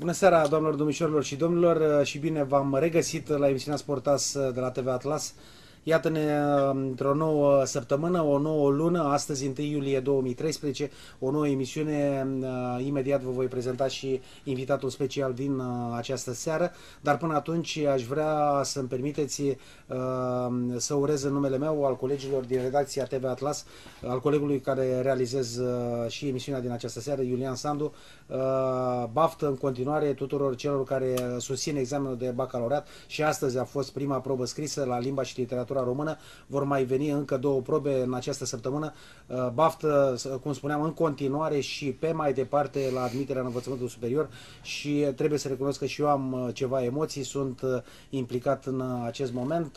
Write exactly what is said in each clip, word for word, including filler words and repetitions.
Bună seara, doamnelor, domnișoarelor și domnilor, și bine v-am regăsit la emisiunea Sportas de la T V Atlas. Iată-ne într-o nouă săptămână, o nouă lună, astăzi întâi iulie două mii treisprezece, o nouă emisiune. Imediat vă voi prezenta și invitatul special din această seară, dar până atunci aș vrea să-mi permiteți să urez în numele meu, al colegilor din redacția T V Atlas, al colegului care realizez și emisiunea din această seară, Iulian Sandu, baftă în continuare tuturor celor care susțin examenul de bacalaureat și astăzi a fost prima probă scrisă la limba și literatura română. Vor mai veni încă două probe în această săptămână. Baftă, cum spuneam, în continuare și pe mai departe la admiterea în învățământul superior și trebuie să recunosc că și eu am ceva emoții, sunt implicat în acest moment.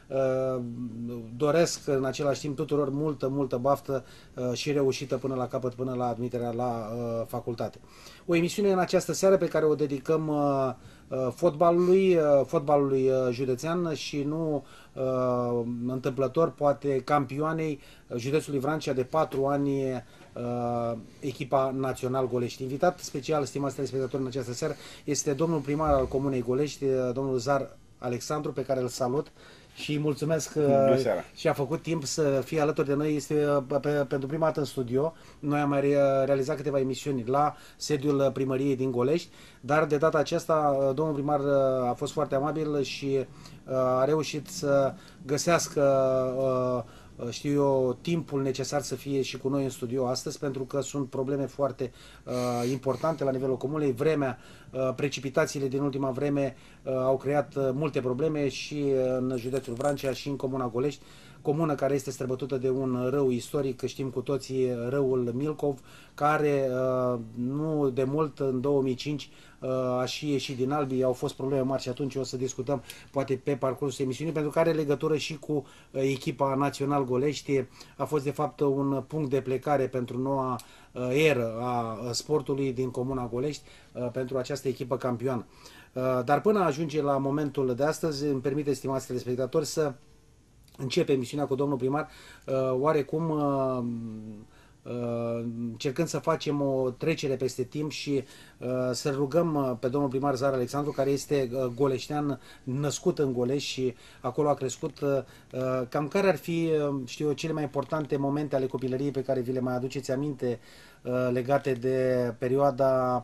Doresc în același timp tuturor multă, multă baftă și reușită până la capăt, până la admiterea la facultate. O emisiune în această seară pe care o dedicăm fotbalului, fotbalului județean și nu uh, întâmplător, poate campioanei județului Vrancea de patru ani, uh, echipa Național Golești. Invitat special, stimați telespectatori, în această seară este domnul primar al Comunei Golești, domnul Zar Alexandru, pe care îl salut și îi mulțumesc că și-a făcut timp să fie alături de noi. Este pe, pentru prima dată în studio. Noi am mai realizat câteva emisiuni la sediul primăriei din Golești, dar de data aceasta domnul primar a fost foarte amabil și a reușit să găsească, știu eu, timpul necesar să fie și cu noi în studio astăzi, pentru că sunt probleme foarte uh, importante la nivelul comunei. Vremea, uh, precipitațiile din ultima vreme uh, au creat uh, multe probleme și în județul Vrancea și în comuna Golești, comună care este străbătută de un râu istoric, știm cu toții, râul Milcov, care uh, nu de mult, în două mii cinci, uh, a și ieșit din Albii. Au fost probleme mari și atunci o să discutăm poate pe parcursul emisiunii, pentru că are legătură și cu uh, echipa Național Golești. A fost de fapt un punct de plecare pentru noua uh, eră a sportului din comuna Golești, uh, pentru această echipă campioană. Uh, dar până ajunge la momentul de astăzi, îmi permite, stimați telespectatori, să începe emisiunea cu domnul primar, oarecum încercând să facem o trecere peste timp și să rugăm pe domnul primar Zar Alexandru, care este goleștean, născut în Golești și acolo a crescut, cam care ar fi, știu eu, cele mai importante momente ale copilăriei pe care vi le mai aduceți aminte, legate de perioada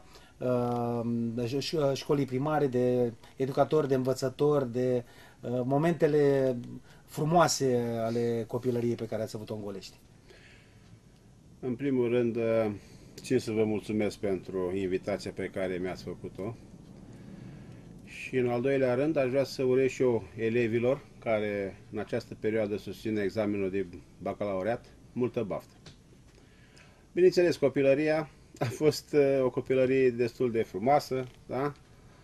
școlii primare, de educator, de învățător, de momentele frumoase ale copilăriei pe care ați avut-o în Golești. În primul rând, țin să vă mulțumesc pentru invitația pe care mi-ați făcut-o. Și în al doilea rând, aș vrea să urez și eu elevilor care în această perioadă susțin examenul de bacalaureat multă baftă. Bineînțeles, copilăria a fost o copilărie destul de frumoasă, da?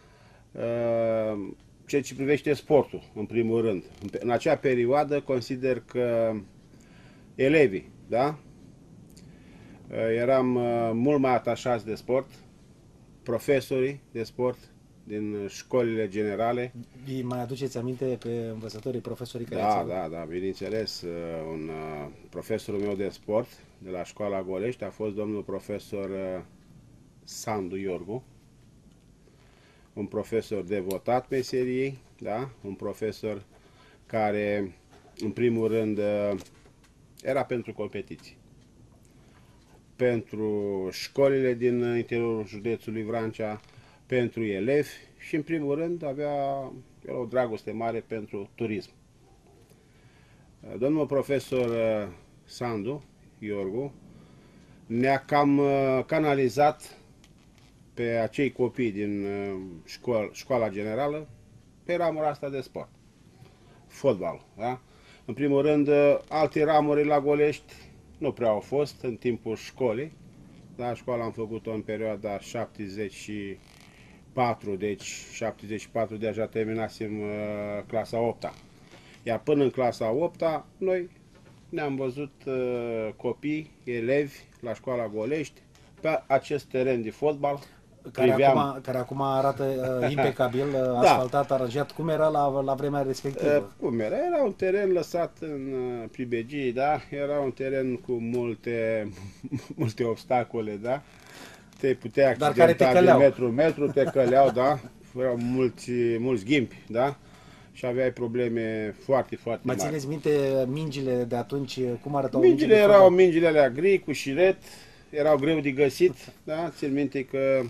Ceea ce privește sportul, în primul rând. În acea perioadă consider că elevii, da? Eram mult mai atașați de sport, profesorii de sport din școlile generale. Îi mai aduceți aminte pe învățătorii, profesorii care Da, ați da, da, bineînțeles. Un profesorul meu de sport de la școala Golești a fost domnul profesor Sandu Iorgu, un profesor devotat meseriei, da? Un profesor care, în primul rând, era pentru competiții, pentru școlile din interiorul județului Vrancea, pentru elevi și, în primul rând, avea o dragoste mare pentru turism. Domnul profesor Sandu Iorgu ne-a cam canalizat pe acei copii din școala, școala generală pe ramura asta de sport, fotbal. Da? În primul rând, alte ramuri la Golești nu prea au fost în timpul școlii. Da? Școala am făcut-o în perioada șaptezeci și patru, deci șaptezeci și patru deja terminasem uh, clasa a opta. Iar până în clasa a opta, noi ne-am văzut uh, copii, elevi la școala Golești pe acest teren de fotbal. Care acum, care acum arată uh, impecabil, uh, da. Asfaltat, aranjat. Cum era la, la vremea respectivă? Uh, cum era? Era un teren lăsat în uh, pribegii, da? Era un teren cu multe, multe obstacole, da? te puteai Dar care te accidenta de căleau. metru în metru, te căleau, da? Erau mulți, mulți ghimpi, da? Și aveai probleme foarte, foarte Mai mari. țineți minte mingile de atunci? Cum arătau Mingile mingile de erau fotbal? mingile alea gri, cu șiret, erau greu de găsit, da? Țin minte că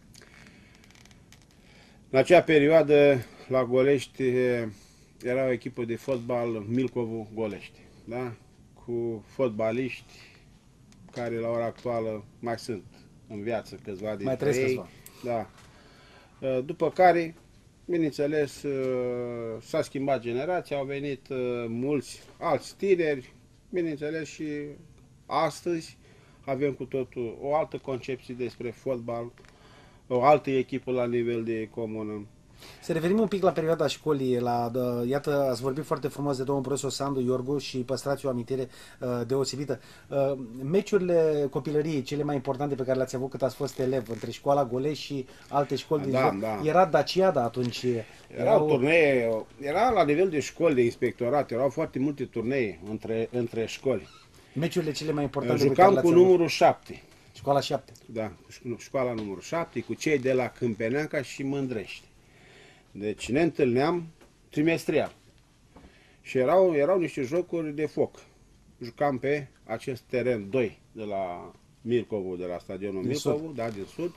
în acea perioadă la Golești era o echipă de fotbal, Milcovul Golești, da? Cu fotbaliști care la ora actuală mai sunt în viață, câțiva dintre trăiesc ei. câțiva. Da. După care, bineînțeles, s-a schimbat generația, au venit mulți alți tineri, bineînțeles, și astăzi avem cu totul o altă concepție despre fotbal, o altă echipă la nivel de comună. Să revenim un pic la perioada școlii. La, uh, iată, ați vorbit foarte frumos de domnul profesor Sandu Iorgu și păstrați o amintire uh, deosebită. Uh, meciurile copilăriei cele mai importante pe care le-ați avut cât ați fost elev între școala Golești și alte școli din Da, jur, da. era Daciada atunci. Erau turnee, era la nivel de școli, de inspectorat, erau foarte multe turnee între, între școli. Meciurile cele mai importante pe care Jucam le-ați cu avut. numărul șapte. Școala șapte. Da, școala numărul șapte, cu cei de la Câmpeneanca și Mândrești. Deci ne întâlneam trimestrial. Și erau, erau niște jocuri de foc. Jucam pe acest teren doi de la Milcovul, de la stadionul Din Milcovul, sud. da, din sud.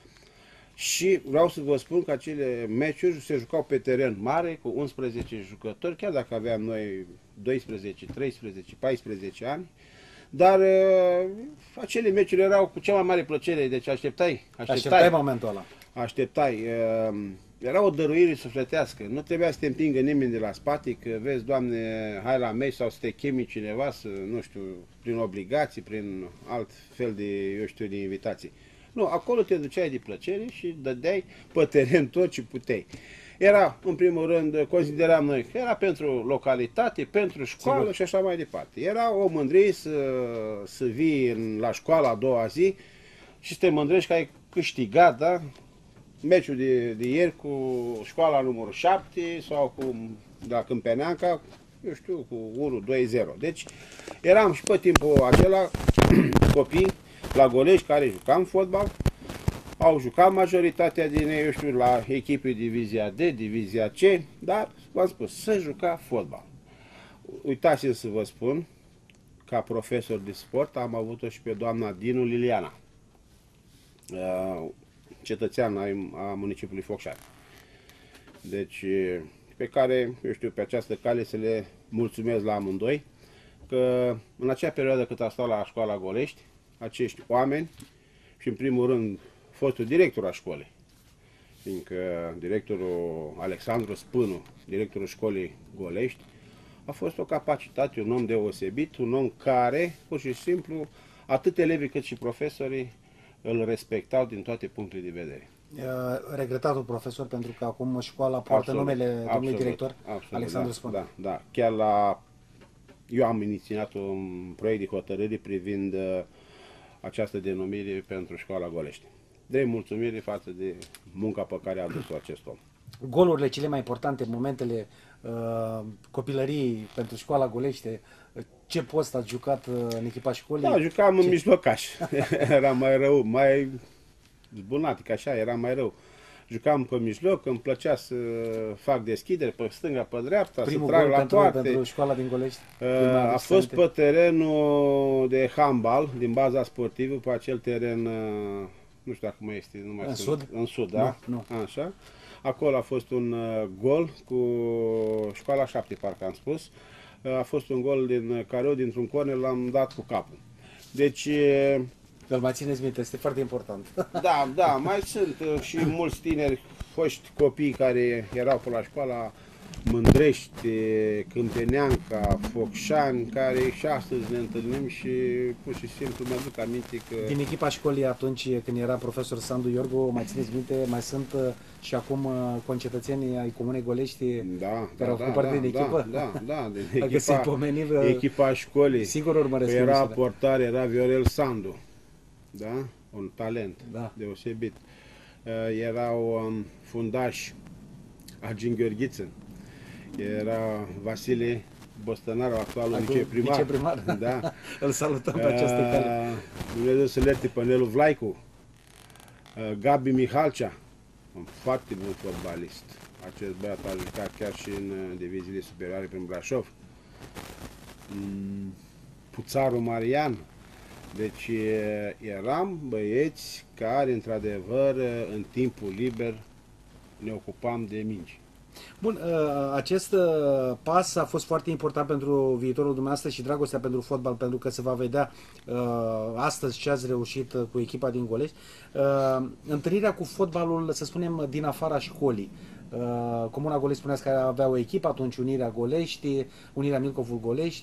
Și vreau să vă spun că acele meciuri se jucau pe teren mare, cu unsprezece jucători, chiar dacă aveam noi doisprezece, treisprezece, paisprezece ani. Dar uh, acele meciuri erau cu cea mai mare plăcere, deci așteptai. Așteptai, Așteptai momentul ăla. așteptai. Uh, era o dăruire sufletească. Nu trebuia să te împingă nimeni de la spate, că vezi, Doamne, hai la meci sau să te chemi cineva, să, nu știu, prin obligații, prin alt fel de, eu știu, de invitații. Nu, acolo te duceai de plăcere și dădeai pe teren tot ce puteai. Era, în primul rând, consideram noi că era pentru localitate, pentru școală. Sigur. Și așa mai departe. Era o mândrie să, să vii în, la școală a doua zi și să te mândrești că ai câștigat, da? Meciul de, de ieri cu școala numărul șapte sau cu de la Câmpeneanca, eu știu, cu unu doi zero. Deci eram și pe timpul acela copii la Golești care jucam fotbal. Au jucat majoritatea din ei, eu știu, la echipe divizia D, divizia C, dar, v-am spus, să juca fotbal. Uitați-mi să vă spun, ca profesor de sport, am avut-o și pe doamna Dinu Liliana, cetățean a municipiului Focșani. Deci, pe care, eu știu, pe această cale să le mulțumesc la amândoi, că în acea perioadă cât a stat la școala Golești, acești oameni, și în primul rând, fostul director al școlii, fiindcă directorul Alexandru Spânu, directorul școlii Golești, a fost o capacitate, un om deosebit, un om care, pur și simplu, atât elevii cât și profesorii îl respectau din toate punctele de vedere. Regretatul profesor, pentru că acum școala poartă Absolut, numele domnului absolut, director absolut, Alexandru da, Spânu. Da, da. Chiar la... Eu am inițiat un proiect de hotărâre privind uh, această denumire pentru școala Golești. De mulțumire față de munca pe care a adus-o acest om. Golurile cele mai importante, momentele uh, copilăriei pentru școala Golește, ce post ați jucat uh, în echipa școlii? Da, jucam ce... în mijlocaș. Era mai rău, mai zbunatic, așa, era mai rău. Jucam pe mijloc, îmi plăcea să fac deschidere pe stânga, pe dreapta, Primul să trag gol la pentru, toate. pentru școala din Golești? Uh, a fost pe terenul de handbal, din baza sportivă, pe acel teren, uh, nu știu dacă mai este, nu mai în sunt, sud? În sud, da? Nu, nu. Așa. Acolo a fost un uh, gol cu școala șapte, parcă am spus. Uh, a fost un gol din care eu, dintr-un corner, l-am dat cu capul. Deci... Uh, Îl mai țineți minte, este foarte important. Da, da, mai sunt uh, și mulți tineri, foști copii care erau pe la școala Mândrești, Câmpeneanca, Focșani, care și astăzi ne întâlnim și pur și simplu mi-aduc aminte că... Din echipa școlii atunci, când era profesor Sandu Iorgu, mai țineți minte, mai sunt uh, și acum uh, concetățenii ai Comunei Golești da, care au da, făcut da, parte din da, echipă? Da, da, din Dacă echipa, se pomeni, uh, echipa școlii. Sigur urmăresc. Era portar, era Viorel Sandu, da? Un talent da. deosebit. Uh, erau um, fundași Argin Gheorghiță, era Vasile Bostănaru, actualul viceprimar. viceprimar. Da. Îl salutăm pe această cale. Dumnezeu să-l ierte pe Nelu Vlaicu. Gabi Mihalcea, un foarte bun fotbalist. Acest băiat a jucat chiar și în diviziile superioare prin Brașov. Puțaru Marian. Deci eram băieți care, într-adevăr, în timpul liber ne ocupam de mingi. Bun, acest pas a fost foarte important pentru viitorul dumneavoastră și dragostea pentru fotbal, pentru că se va vedea astăzi ce ați reușit cu echipa din Golești. Întâlnirea cu fotbalul, să spunem, din afara școlii. Comuna Golești, spuneați că avea o echipă, atunci Unirea Golești, Unirea Milcovul Golești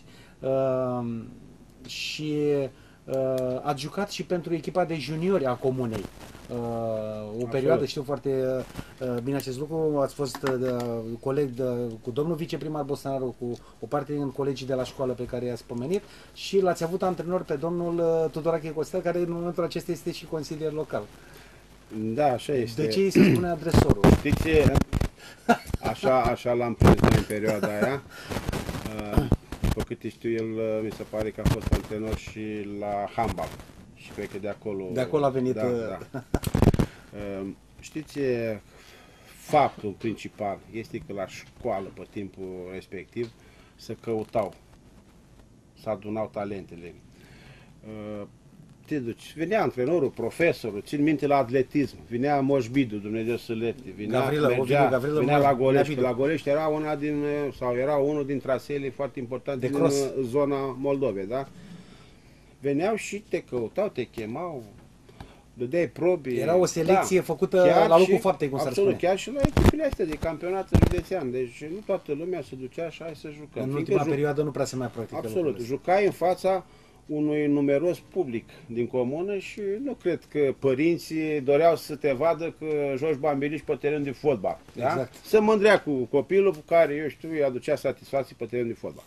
și ați jucat și pentru echipa de juniori a comunei. O perioadă, știu foarte bine acest lucru, ați fost coleg de, cu domnul viceprimar Bosnaru, cu o parte din colegii de la școală pe care i-ați pomenit și l-ați avut antrenor pe domnul Tudorache Costel, care în momentul acesta este și consilier local. Da, așa este. De ce îi se spune adresorul? Știți, așa, așa l-am prins în perioada aia. După câte știu, el mi se pare că a fost antrenor și la handbal. Și cred că de acolo... De acolo a venit... Da, da. Știți, faptul principal este că la școală, pe timpul respectiv, se căutau, se adunau talentele. Te duci, venea antrenorul, profesorul, țin minte la atletism, vinea Moș Bidu, Dumnezeu să lete, vinea, Gavrilă, mergea, Gavrilă, vinea la Golești, Bidu. la Golești era una din, sau era unul din traseele foarte importante din zona Moldovei, da? Veneau și te căutau, te chemau, dădeai probe. Era o selecție, da, făcută chiar la locul și, faptei, cum s-ar absolut, spune. chiar și la echipele astea de campionat județean. Deci nu toată lumea se ducea și hai să jucăm. În Fiindcă ultima juc... perioadă nu prea se mai practică. Absolut, jucai în fața unui numeros public din comună și nu cred că părinții doreau să te vadă că joci bambinici pe teren de fotbal. Da? Exact. Să mândrea cu copilul cu care, eu știu, îi aducea satisfacții pe teren de fotbal.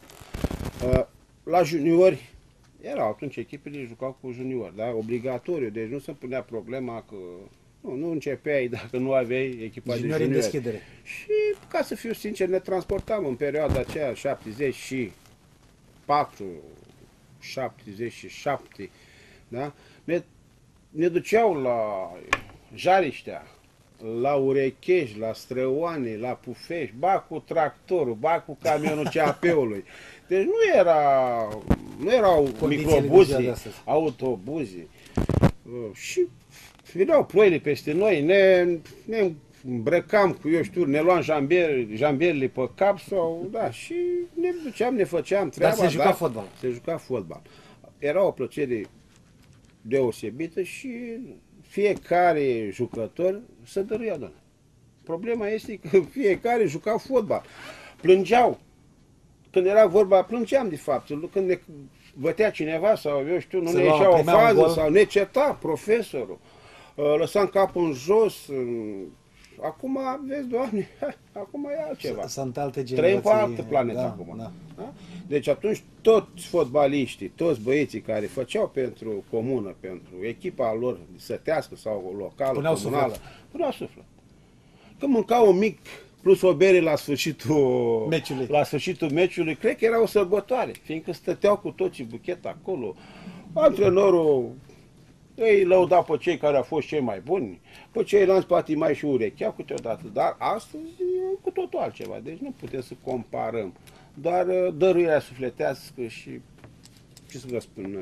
La juniori, erau atunci echipele jucau cu juniori, da? Obligatoriu, deci nu se punea problema că nu, nu începeai dacă nu aveai echipa juniori de juniori. În deschidere. Și, ca să fiu sincer, ne transportam în perioada aceea șaptezeci și patru, șaptezeci și șapte, da? Ne, ne duceau la Jariștea, la Urechești, la Străoane, la Pufești, ba cu tractorul, ba cu camionul C A P-ului. Deci nu era, nu erau microbuzi, autobuzi. Și veneau ploile peste noi, ne, ne îmbrăcam cu, eu știu, ne luam jambier, jambierile pe cap sau, da, și ne duceam, ne făceam treaba. Dar se juca da, fotbal. Se juca fotbal. Era o plăcere deosebită și fiecare jucător se dăruia, doamne. Problema este că fiecare juca fotbal. Plângeau. Când era vorba, plângeam de fapt. Când ne bătea cineva sau, eu știu, nu ne ieșea o fază sau ne certa profesorul. Lăsam capul în jos. Acum, vezi, Doamne, acum e altceva. Sunt alte generații. Trăim pe altă planetă da, acum. Da. Da? Deci atunci toți fotbaliștii, toți băieții care făceau pentru comună, pentru echipa lor sătească sau locală, puneau comunală, suflet. puneau suflet. Când mâncau un mic plus o bere la sfârșitul meciului. la sfârșitul meciului, cred că era o sărbătoare, fiindcă stăteau cu toții buchet acolo. Antrenorul îi lăuda pe cei care au fost cei mai buni, pe ceilalți poate mai și urechea câteodată, dar astăzi e cu totul altceva, deci nu putem să comparăm. Doar dăruirea sufletească și, ce să vă spun,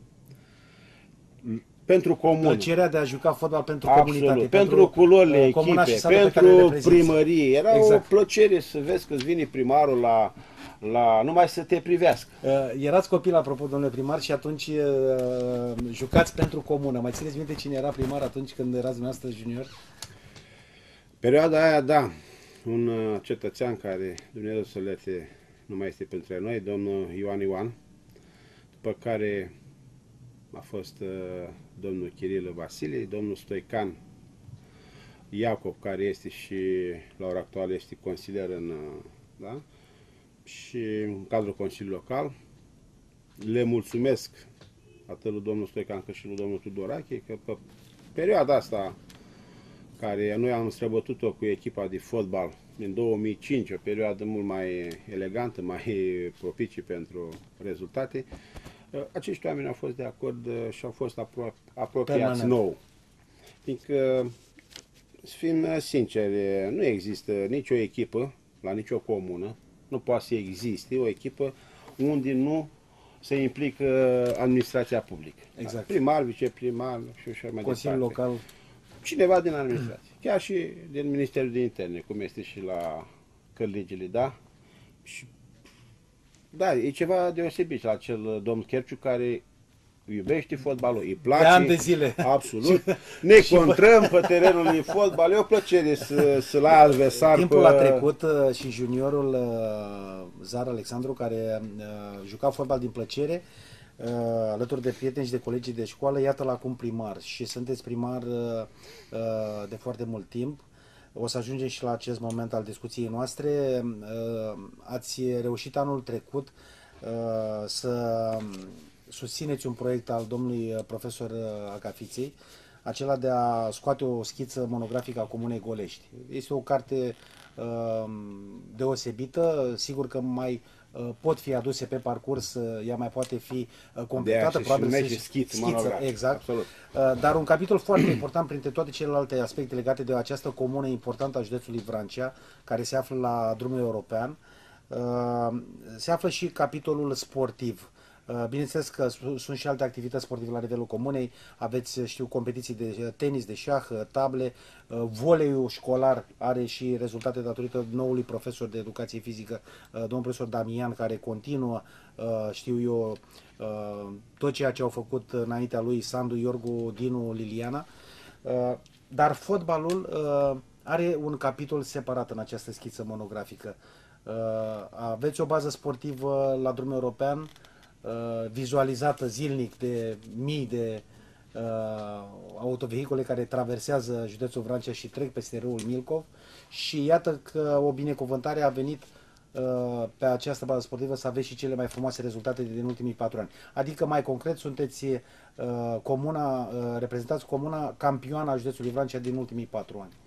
pentru comună. Plăcerea de a juca fotbal pentru Absolut, comunitate. pentru, pentru culorile echipe, pentru primărie. Era exact. O plăcere să vezi că îți vine primarul la, la numai să te privească. Uh, erați copil, apropo, domnule primar, și atunci uh, jucați pentru comună. Mai țineți minte cine era primar atunci când erați dumneavoastră junior? Perioada aia, da. Un uh, cetățean care, Dumnezeu să lete, nu mai este pentru noi, domnul Ioan Ioan, după care a fost uh, domnul Chirilă Vasile, domnul Stoican Iacob, care este și la ora actuală este consilier în, uh, da? Și în cadrul Consiliului Local. Le mulțumesc atât lui domnul Stoican cât și lui domnul Tudorache că pe perioada asta care noi am străbătut-o cu echipa de fotbal din două mii cinci, o perioadă mult mai elegantă, mai propice pentru rezultate, acești oameni au fost de acord și au fost apro apropiați nou. Fiindcă, să fim sinceri, nu există nicio echipă, la nicio comună, nu poate să existe o echipă unde nu se implică administrația publică. Exact. Primar, viceprimar și așa mai Consiliul departe. local. Cineva din administrație. Chiar și din Ministerul de Interne, cum este și la Cărligile, da? Și, da, e ceva deosebit la acel domn Cherciu care iubește fotbalul, îi place. De ani de zile. Absolut. Ne contrăm pe terenul de fotbal. E o plăcere să, să la adversar. Timpul pe... a trecut uh, și juniorul uh, Zar Alexandru, care uh, juca fotbal din plăcere, uh, alături de prieteni și de colegii de școală, iată-l acum primar. Și sunteți primar uh, uh, de foarte mult timp. O să ajungem și la acest moment al discuției noastre. Uh, ați reușit anul trecut uh, să susțineți un proiect al domnului profesor Agafiței, acela de a scoate o schiță monografică a Comunei Golești. Este o carte uh, deosebită, sigur că mai uh, pot fi aduse pe parcurs, uh, ea mai poate fi uh, completată, probabil să schiță, schiță, exact. Uh, dar un capitol foarte important printre toate celelalte aspecte legate de această comună importantă a județului Vrancea, care se află la drumul european, uh, se află și capitolul sportiv. Bineînțeles că sunt și alte activități sportive la nivelul comunei, aveți, știu, competiții de tenis, de șah, table, voleiul școlar are și rezultate datorită noului profesor de educație fizică, domnul profesor Damian, care continuă, știu eu, tot ceea ce au făcut înaintea lui Sandu, Iorgu, Dinu, Liliana, dar fotbalul are un capitol separat în această schiță monografică. Aveți o bază sportivă la drum european, vizualizată zilnic de mii de uh, autovehicule care traversează județul Vrancea și trec peste râul Milcov, și iată că o binecuvântare a venit uh, pe această bază sportivă să aveți și cele mai frumoase rezultate din ultimii patru ani. Adică, mai concret, sunteți uh, comuna, uh, reprezentați comuna campioana a județului Vrancea din ultimii patru ani.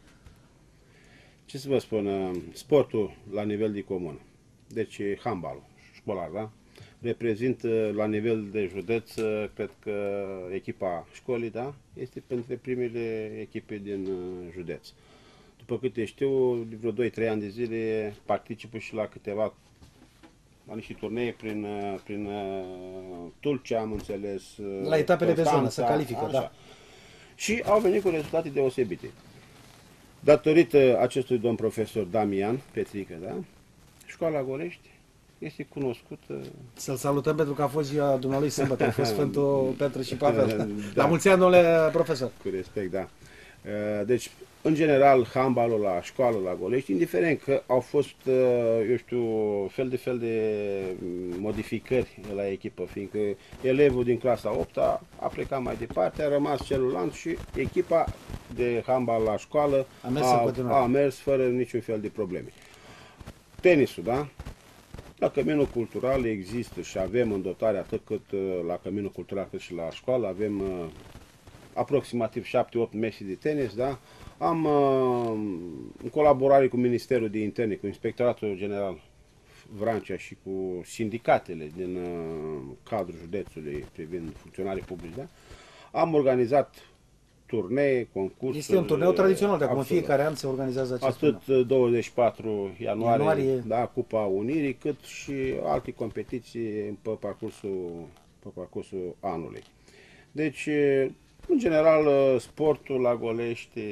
Ce să vă spun, sportul la nivel de comună, deci handbalul școlar, da? Reprezintă la nivel de județ, cred că echipa școlii, da, este printre primele echipe din județ. După câte știu, de vreo doi trei ani de zile participă și la câteva, la niște turnee prin, prin Tulcea, am înțeles. La etapele Constanța, de zonă, să califică, așa. Da. Și au venit cu rezultate deosebite. Datorită acestui domn profesor Damian Petrică, da, Școala Golești este cunoscută. Să-l salutăm pentru că a fost ziua dumnealui sâmbătă, a fost Sfântul Petru și Pavel. Da. La mulți ani, domnule profesor. Cu respect, da. Deci, în general, handbalul la școală, la Golești, indiferent că au fost, eu știu, fel de fel de modificări la echipă, fiindcă elevul din clasa a opta a plecat mai departe, a rămas celălalt și echipa de handbal la școală a mers, a, a mers fără niciun fel de probleme. Tenisul, da? La Căminul Cultural există și avem în dotare, atât cât la Căminul Cultural cât și la școală, avem uh, aproximativ șapte opt mese de tenis, da? Am, uh, în colaborare cu Ministerul de Interne, cu Inspectoratul General Vrancea și cu sindicatele din uh, cadrul județului privind funcționarii publici, da? Am organizat turnee, concursuri. Este un turneu tradițional, de acum în fiecare an se organizează acest Atât turneu. douăzeci și patru ianuarie, ianuarie, da, Cupa Unirii, cât și alte competiții pe parcursul, pe parcursul anului. Deci, în general, sportul la Golești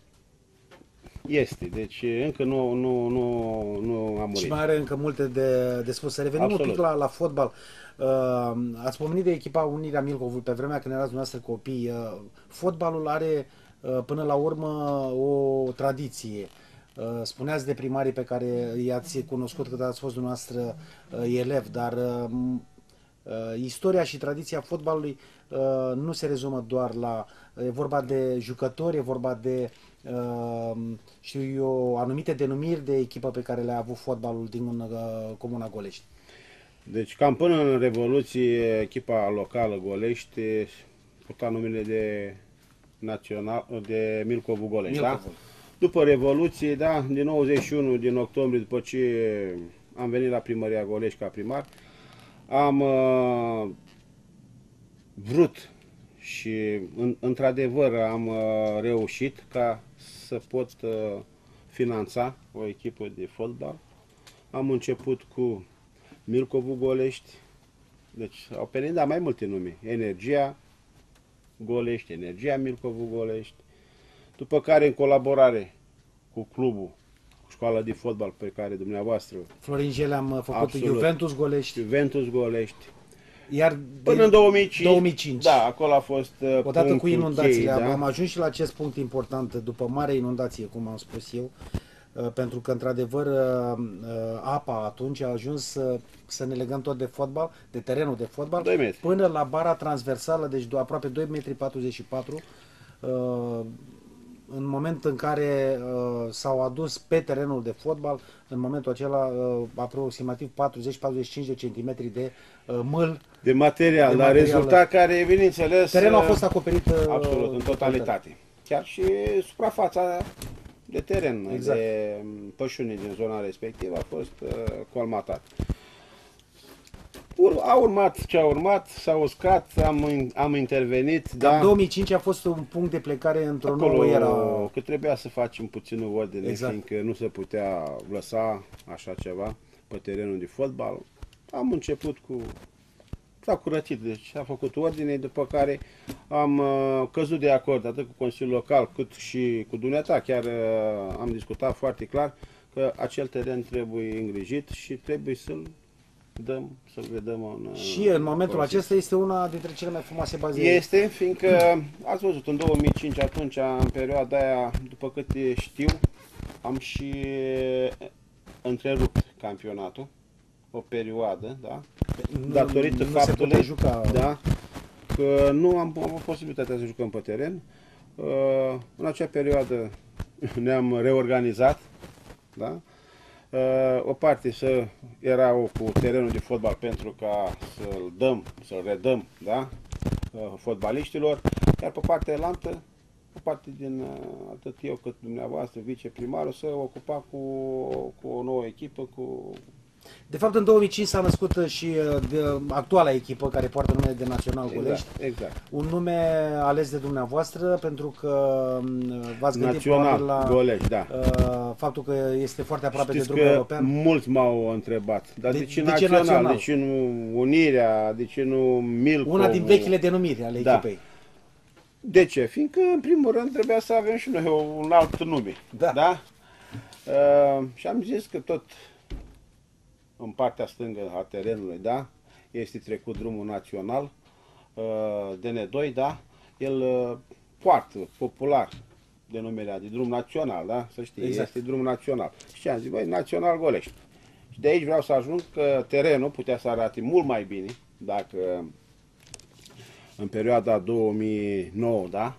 este. Deci, încă nu, nu, nu, nu a murit. Și mai are încă multe de, de spus. Să revenim Absolut. un pic la, la fotbal. Uh, ați pomenit de echipa Unirea Milcovul pe vremea când erați dumneavoastră copii. Uh, fotbalul are uh, până la urmă o tradiție. Uh, spuneați de primarii pe care i-ați cunoscut când ați fost dumneavoastră uh, elev, dar uh, uh, istoria și tradiția fotbalului uh, nu se rezumă doar la... E vorba de jucători, e vorba de uh, știu eu, anumite denumiri de echipă pe care le-a avut fotbalul din uh, Comuna Golești. Deci, cam până în Revoluție, echipa locală Golești purta numele de național, de Milcovul Golești, da? După Revoluție, da, din nouăzeci și unu, din octombrie, după ce am venit la primăria Golești ca primar, am uh, vrut și în, într-adevăr am uh, reușit ca să pot uh, finanța o echipă de fotbal. Am început cu Milcovul Golești, deci au perendat mai multe nume, Energia Golești, Energia Milcovul Golești, după care în colaborare cu clubul, cu școala de fotbal pe care dumneavoastră, Florin Gele am făcut Absolut. Juventus Golești. Juventus Golești, Iar până în două mii cinci, două mii cinci. da, acolo a fost uh, Odată cu inundațiile, cheie, da? am ajuns și la acest punct important, după mare inundație, cum am spus eu, uh, pentru că, într-adevăr, uh, uh, apa atunci a ajuns să, să ne legăm tot de fotbal, de terenul de fotbal, doi metri. până la bara transversală, deci de aproape doi virgulă patruzeci și patru metri, în momentul în care uh, s-au adus pe terenul de fotbal, în momentul acela uh, aproximativ patruzeci patruzeci și cinci de centimetri de uh, mâl. De material, de dar material. rezultat care, bineînțeles, Terenul a uh, fost acoperit uh, absolut, în totalitate. Chiar și suprafața de teren, exact. de pășunii din zona respectivă a fost uh, colmatat. Ur a urmat ce a urmat, s-a uscat, am, am intervenit. Dar da, în două mii cinci a fost un punct de plecare într-o acolo, nouă era. că trebuia să facem puțină ordine, Exact. fiindcă nu se putea lăsa așa ceva pe terenul de fotbal. Am început cu... S-a curățit, deci a făcut ordine, după care am uh, căzut de acord atât cu Consiliul Local cât și cu dumneata. Chiar uh, am discutat foarte clar că acel teren trebuie îngrijit și trebuie să-l dăm, să-l redăm în... Și în momentul folosit. acesta este una dintre cele mai frumoase baze. Este, fiindcă ați văzut, în două mii cinci, atunci, în perioada aia, după câte știu, am și întrerupt campionatul o perioadă, da? Nu- Datorită nu se faptului, putea juca. da, că nu am, am avut posibilitatea să jucăm pe teren. Uh, în acea perioadă ne-am reorganizat, da? Uh, o parte să era cu terenul de fotbal pentru ca să-l dăm, să-l redăm, da? Uh, fotbaliștilor, iar pe partea elantă, o parte din uh, atât eu cât dumneavoastră, viceprimarul, să ocupa cu, cu o nouă echipă, cu... De fapt, în două mii cinci s-a născut și uh, de, actuala echipă care poartă numele de Național Golești. Exact, exact. Un nume ales de dumneavoastră pentru că um, v-ați gândit Național probabil la Golești, da. uh, faptul că este foarte aproape Știți de drumul că european. mulți m-au întrebat, dar de, De- de ce de ce național? național? De ce nu Unirea? De ce nu Milcov? Una din vechile denumiri ale Da. echipei. De ce? Fiindcă, în primul rând, trebuia să avem și noi un alt nume. Da. Da? Uh, și am zis că tot în partea stângă a terenului, da, este trecut drumul național, uh, D N doi, da, el uh, poartă popular denumirea de drum național, da, să știi, Exact. este drum național. Și am zis, băi, Național Golești. Și de aici vreau să ajung că terenul putea să arate mult mai bine dacă în perioada două mii nouă, da,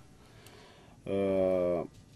uh,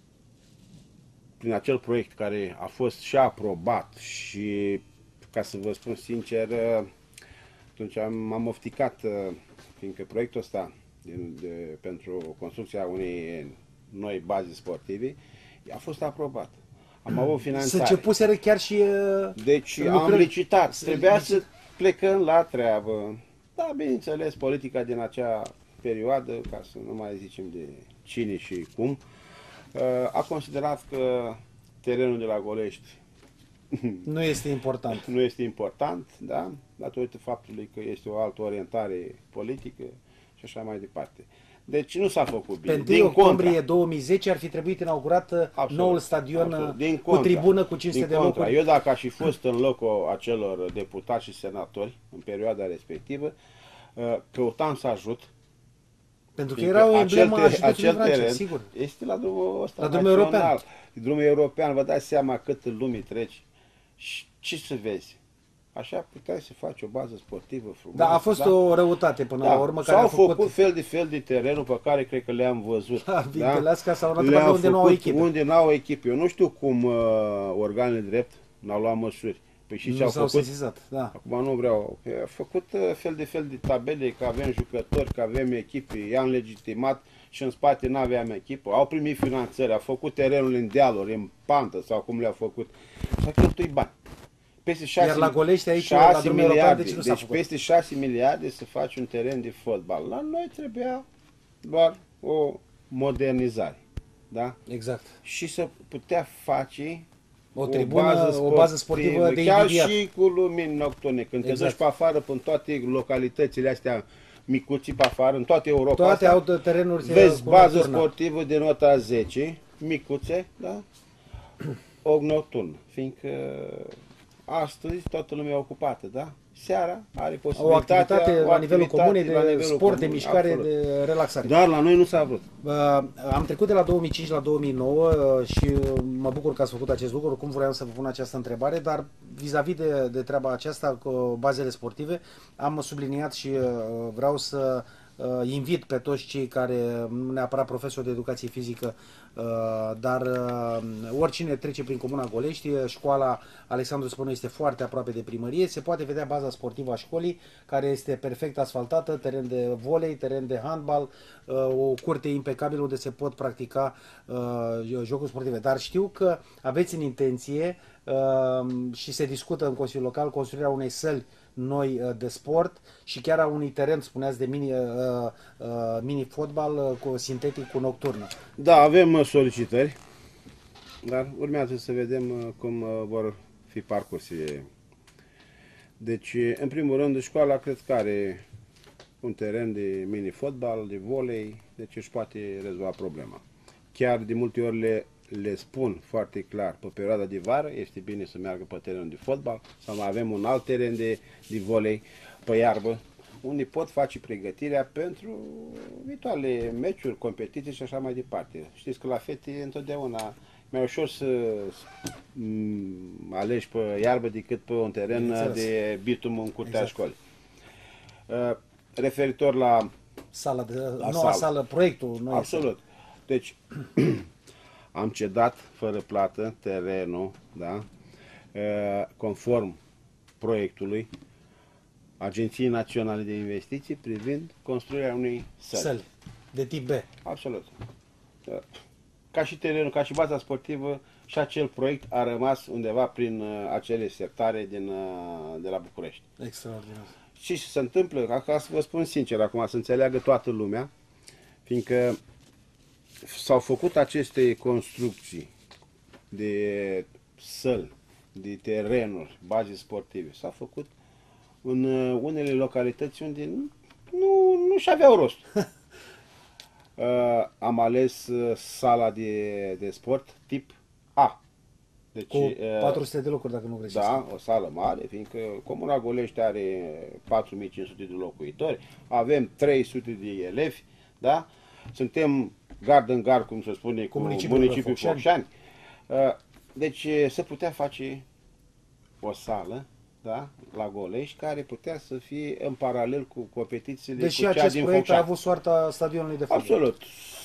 prin acel proiect care a fost și aprobat și, ca să vă spun sincer, uh, atunci am, m-am ofticat, uh, fiindcă proiectul ăsta din, de, pentru construcția unei noi baze sportive a fost aprobat. Am avut Să finanțare. începuseră chiar și uh, Deci am lucrări. licitat. Să- Trebuia să plecăm la treabă. Da, bineînțeles, politica din acea perioadă, ca să nu mai zicem de cine și cum, a considerat că terenul de la Golești nu este important. nu este important, da? Datorită faptului că este o altă orientare politică și așa mai departe. Deci nu s-a făcut Pe bine. întâi Din octombrie contra. două mii zece ar fi trebuit inaugurat uh, Absolut, noul stadion absolut. uh, Din cu contra, tribună cu cinci sute din de contra. locuri. Eu dacă aș fi fost în locul acelor deputați și senatori în perioada respectivă, uh, căutam să ajut. Pentru că fiindcă era o acel emblemă a te- județului acel Vrancea, teren sigur. este la drumul ăsta La drumul național. european. Drumul european, vă dați seama cât în lumii treci și ce să vezi. Așa puteai să faci o bază sportivă frumoasă. Da, a fost o răutate până Da, la urmă care s-au a făcut, făcut fel de fel de terenuri pe care cred că le-am văzut. Da, Vinteleasca sau în altă Le-am parte unde nu au făcut echipe. Unde nu au echipe. Eu nu știu cum uh, organele drept n-au luat măsuri. Păi și ce nu au s-au făcut? sesizat. Da. Acum nu vreau. A făcut uh, fel de fel de tabele, că avem jucători, că avem echipe, i-am legitimat și în spate nu aveam echipă. Au primit finanțări, au făcut terenul în dealuri, în pantă sau cum le-au făcut. Și-a cheltuit bani. Peste șase, Iar la Golești, aici, la șase drumul european, miliarde. de ce nu s-a Deci făcut? peste șase miliarde să faci un teren de fotbal. La noi trebuia doar o modernizare. Da? Exact. Și să putea face o tribună, o bază, sportivă, o bază sportivă de chiar imediat. și cu lumini nocturne. Când exact. te duci pe afară, în toate localitățile astea micuții pe afară, în toată Europa, toate asta, au terenuri vezi cu bază nocturnă. sportivă de nota zece, micuțe, da? O nocturnă, fiindcă astăzi toată lumea e ocupată, da? Seara are posibilitatea, o activitate o la nivelul comunei de nivelul sport, comun, de mișcare, absolut. de relaxare. Dar la noi nu s-a vrut. Uh, am trecut de la două mii cinci la două mii nouă uh, și mă bucur că ați făcut acest lucru, oricum vreau să vă pun această întrebare, dar vis-a-vis -vis de, de treaba aceasta cu bazele sportive, am subliniat și uh, vreau să uh, invit pe toți cei care, nu neapărat profesori de educație fizică, uh, dar uh, oricine trece prin Comuna Golești, școala Alexandru Spănu este foarte aproape de primărie, se poate vedea baza sportivă a școlii, care este perfect asfaltată, teren de volei, teren de handbal, uh, o curte impecabilă unde se pot practica uh, jocuri sportive. Dar știu că aveți în intenție uh, și se discută în Consiliul Local construirea unei săli noi uh, de sport și chiar a unui teren, spuneați, de mini, uh, uh, mini fotbal uh, cu sintetic cu nocturnă. Da, avem uh, solicitări, dar urmează să vedem uh, cum uh, vor fi parcurse. Deci, în primul rând, școala cred că are un teren de mini fotbal, de volei, deci își poate rezolva problema. Chiar de multe ori le, le spun foarte clar, pe perioada de vară este bine să meargă pe terenul de fotbal sau mai avem un alt teren de, de volei pe iarbă, unde pot face pregătirea pentru viitoarele meciuri, competiții și așa mai departe. Știți că la fete e întotdeauna mai ușor să alegi pe iarbă decât pe un teren de bitum în curtea exact. școlii. Referitor la sala de, la noua sală, sală, proiectul. Noi absolut. Deci, am cedat fără plată terenul, da? Conform proiectului Agenției Naționale de Investiții privind construirea unei săli. Săli, de tip B. Absolut. Ca și terenul, ca și baza sportivă, și acel proiect a rămas undeva prin acele sectare din, de la București. Extraordinar. Și se întâmplă, ca să vă spun sincer acum, să înțeleagă toată lumea, fiindcă s-au făcut aceste construcții de săli, de terenuri, baze sportive. S-au făcut în unele localități unde nu, nu și aveau rost. uh, am ales sala de, de sport tip A. Deci, cu patru sute de locuri, dacă nu greșesc. Da, o sală mare, fiindcă Comuna Golești are patru mii cinci sute de locuitori, avem trei sute de elevi, da? Suntem gard în gard, cum se spune, cu, cu municipiul, municipiul Focșani. Deci se putea face o sală, da, la Golești, care putea să fie în paralel cu competițiile deci cu cea din Focșani. Deci acest proiect a avut soarta stadionului de fotbal. Absolut.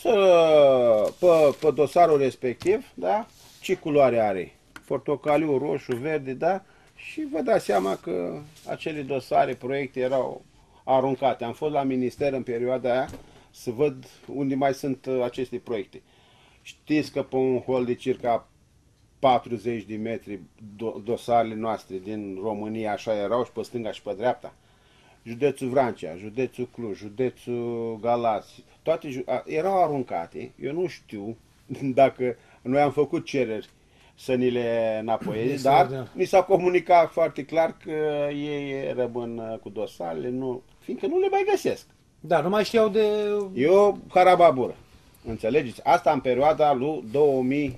Să, pe, pe dosarul respectiv, da, ce culoare are? Portocaliu, roșu, verde, da? Și vă dați seama că acele dosare, proiecte erau aruncate. Am fost la minister în perioada aia să văd unde mai sunt aceste proiecte. Știți că pe un hol de circa patruzeci de metri dosarele noastre din România așa erau și pe stânga și pe dreapta. Județul Vrancea, județul Cluj, județul Galați, toate erau aruncate. Eu nu știu dacă noi am făcut cereri să ni le înapoieze, dar mi s-a comunicat foarte clar că ei rămân cu dosarele, nu, fiindcă nu le mai găsesc. Da, nu mai știau de... Eu, harababură, înțelegeți? Asta în perioada lui două mii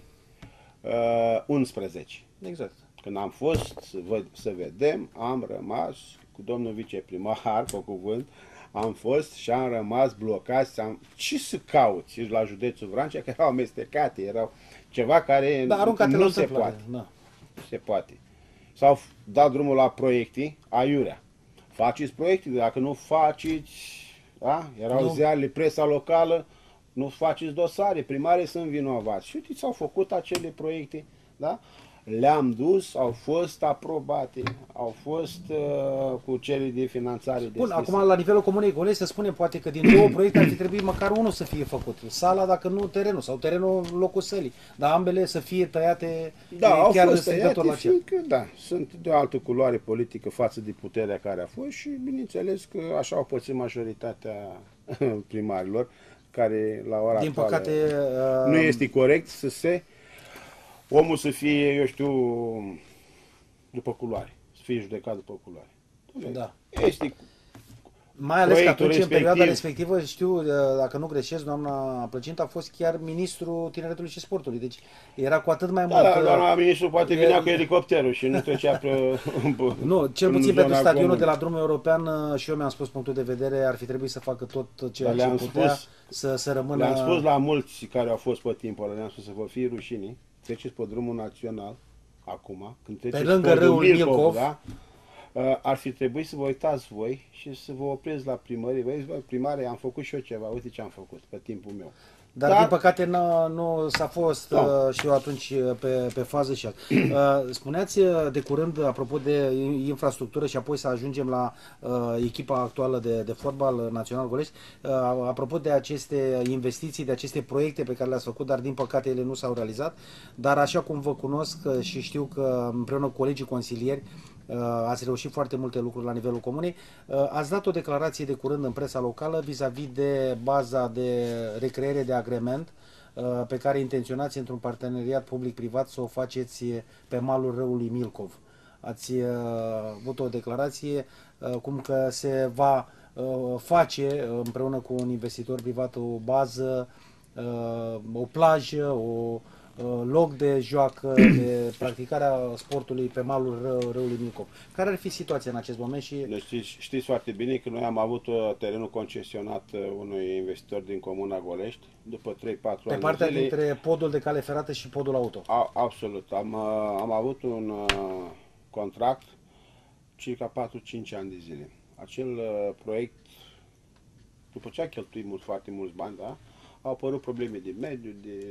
unsprezece. Exact. Când am fost să, văd, să vedem, am rămas cu domnul viceprimar, pe cuvânt, am fost și am rămas blocați. Am... Ce să cauți la județul Vrancea? Că erau amestecate, erau ceva care da, nu se poate. Da. Se poate. S-au dat drumul la proiecte, aiurea. Faceți proiecte, dacă nu faceți, da? Erau nu. ziarele, presa locală, nu faceți dosare, primarii sunt vinovați. Și uite, s-au făcut acele proiecte, da? Le-am dus, au fost aprobate, au fost uh, cu cereri de finanțare deschise. Bun, acum la nivelul Comunei Golești se spune poate că din două proiecte ar fi trebuit măcar unul să fie făcut. Sala, dacă nu terenul, sau terenul locul sălii. Dar ambele să fie tăiate da, au chiar fost tăiate, la fiindcă, da, sunt de o altă culoare politică față de puterea care a fost și bineînțeles că așa au pățit majoritatea primarilor. care la ora Din actuală păcate, nu uh, este corect să se omul să fie, eu știu, după culoare, să fie judecat după culoare. Da. Este mai ales că proiectul atunci, în perioada respectiv- respectivă, știu, uh, dacă nu greșesc, doamna Plăcintă a fost chiar ministrul tineretului și sportului. Deci era cu atât mai Da, mult... da, uh, doamna ministru poate e- vinea cu elicopterul și nu trecea pe... Nu, cel în puțin pentru zona stadionul comună. de la drumul european uh, și eu mi-am spus punctul de vedere, ar fi trebuit să facă tot ceea Dar ce le-am putea spus- să, să rămână... Le-am spus la mulți care au fost pe timpul ăla, le-am spus să vă fie rușinii, treceți pe drumul național, acum, când treceți lângă pe râul Milcov, Milcov. da? Uh, ar fi trebuit să vă uitați voi și să vă opriți la primărie. Vezi, bă, primare, am făcut și eu ceva, uite ce am făcut pe timpul meu. Dar, Dar- din păcate, nu, nu s-a fost Nu. uh, și eu atunci uh, pe, pe fază și alt. Uh, spuneați uh, de curând, apropo de infrastructură și apoi să ajungem la uh, echipa actuală de, de fotbal național Golești, uh, apropo de aceste investiții, de aceste proiecte pe care le-ați făcut, dar din păcate ele nu s-au realizat, dar așa cum vă cunosc uh, și știu că împreună cu colegii consilieri Uh, ați reușit foarte multe lucruri la nivelul comunei. Uh, Ați dat o declarație de curând în presa locală vis-a-vis de baza de recreere de agrement uh, pe care intenționați într-un parteneriat public-privat să o faceți pe malul râului Milcov. Ați uh, avut o declarație uh, cum că se va uh, face împreună cu un investitor privat o bază, uh, o plajă, o loc de joacă, de practicarea sportului pe malul ră, râului Milcov. Care ar fi situația în acest moment? Și Deci știți, știți foarte bine că noi am avut uh, terenul concesionat uh, unui investitor din Comuna Golești, după trei patru pe ani partea de zile, dintre podul de cale ferată și podul auto. a, absolut. Am, uh, am avut un uh, contract circa patru cinci ani de zile. Acel uh, proiect, după ce a cheltuit mult, foarte mulți bani, da, au apărut probleme de mediu, de...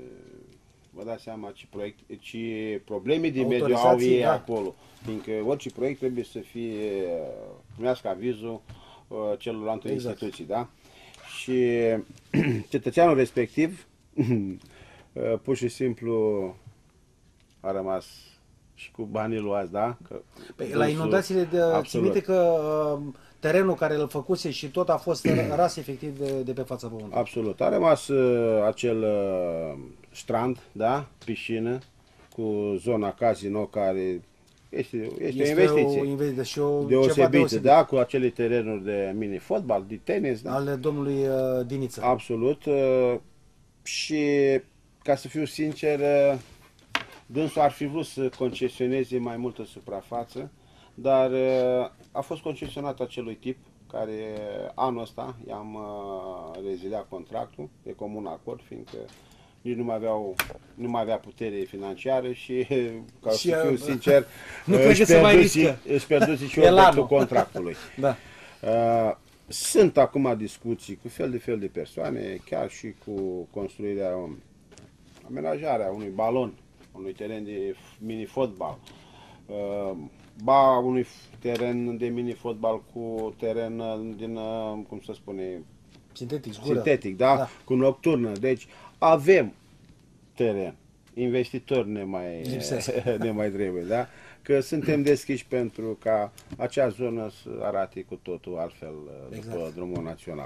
Vă dați seama ce, proiect, ce probleme de mediu au Autorizații, ei da. acolo. Fiindcă orice proiect trebuie să fie, primească avizul uh, celorlalte Exact. instituții, da? Și cetățeanul respectiv, uh, pur și simplu, a rămas și cu banii luați, da? Că Păi, la dânsul- inundațiile de țin absolut. minte că uh, terenul care îl făcuse și tot a fost ras efectiv de, de pe fața pământului. Absolut. A rămas uh, acel uh, strand, da? Piscină, cu zona casino care este, este, o investiție o investiție și o, ceva deosebită, deosebit da? Cu acele terenuri de mini-fotbal, de tenis, da? ale domnului uh, Diniță. Absolut. uh, Și, ca să fiu sincer, uh, dânsul ar fi vrut să concesioneze mai multă suprafață, dar uh, a fost concesionat acelui tip care anul ăsta i-am uh, reziliat contractul de comun acord, fiindcă nici nu mai, aveau, nu mai avea putere financiară și, ca Și, să fiu uh, sincer, nu uh, cred că își se mai pierduse- riscă. își pierduse și Elanul. obiectul contractului. Da. Uh, Sunt acum discuții cu fel de fel de persoane, chiar și cu construirea, um, amenajarea unui balon, unui teren de mini-fotbal, uh, ba unui teren de mini-fotbal cu teren uh, din, uh, cum să spune, Sintetic, zgură. sintetic, da? Da. Cu nocturnă. Deci avem teren. Investitori ne mai, Lipsesc. ne mai trebuie, da? Că suntem deschiși pentru ca acea zonă să arate cu totul altfel exact. După drumul național.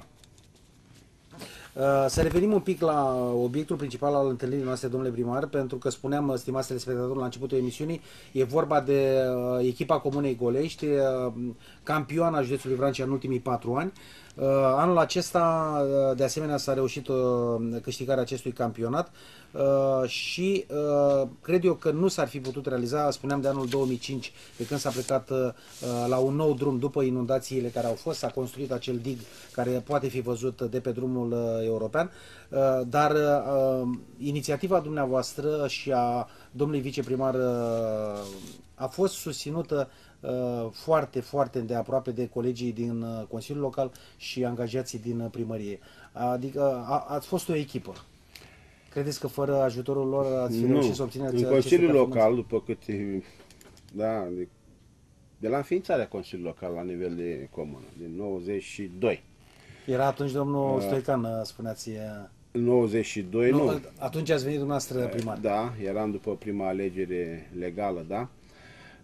Uh, Să revenim un pic la obiectul principal al întâlnirii noastre, domnule primar, pentru că spuneam, stimați telespectatori, la începutul emisiunii, e vorba de uh, echipa Comunei Golești, uh, campioana județului Vrancea în ultimii patru ani. Uh, Anul acesta, uh, de asemenea, s-a reușit uh, câștigarea acestui campionat uh, și uh, cred eu că nu s-ar fi putut realiza, spuneam de anul două mii cinci, de când s-a plecat uh, la un nou drum după inundațiile care au fost, s-a construit acel dig care poate fi văzut de pe drumul uh, european, uh, dar uh, inițiativa dumneavoastră și a domnului viceprimar uh, a fost susținută uh, foarte, foarte îndeaproape de colegii din uh, Consiliul Local și angajații din uh, primărie. Adică a, ați fost o echipă. Credeți că fără ajutorul lor ați fi reușit să obțineți în aceste Consiliul performanțe? Local, după câte, da, de, de la înființarea Consiliului Local la nivel de comună, din nouăzeci și doi. Era atunci domnul Uh, Stoican, uh, spuneați. uh, În nouăzeci și doi, nu. nu, atunci ați venit dumneavoastră primar. Da, eram după prima alegere legală, da.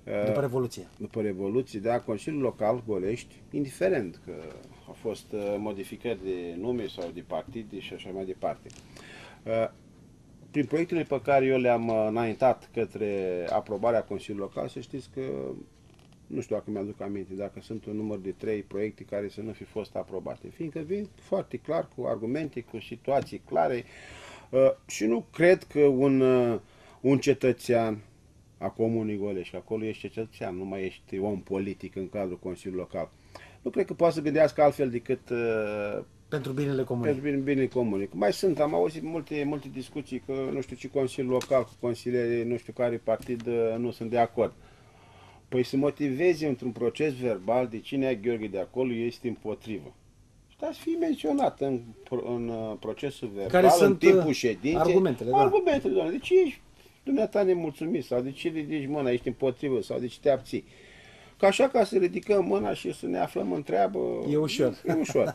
După Revoluție. După Revoluție, da, Consiliul Local Golești, indiferent că au fost modificări de nume sau de partide și așa mai departe. Prin proiectele pe care eu le-am înaintat către aprobarea Consiliului Local, să știți că, nu știu dacă mi-aduc aminte, dacă sunt un număr de trei proiecte care să nu fi fost aprobate, fiindcă vin foarte clar, cu argumente, cu situații clare și nu cred că un, un cetățean a Comunei Golești, acolo ești cetățean, nu mai ești om politic în cadrul Consiliului Local. Nu cred că poate să gândească altfel decât pentru binele comunei. Pentru bine, binele comunei. Mai sunt, am auzit multe, multe discuții că nu știu ce Consiliul Local cu consilieri, nu știu care partid nu sunt de acord. Păi să motiveze într-un proces verbal de cine e Gheorghe de acolo este împotrivă. Și să fie menționat în, în procesul verbal, care în sunt timpul ședinței. Argumentele, Argumentele, doamne. De ce ești dumneata nemulțumit sau de ce ridici mâna, ești împotrivă sau de ce te abții. Ca așa ca să ridicăm mâna și să ne aflăm în treabă. E ușor. E ușor.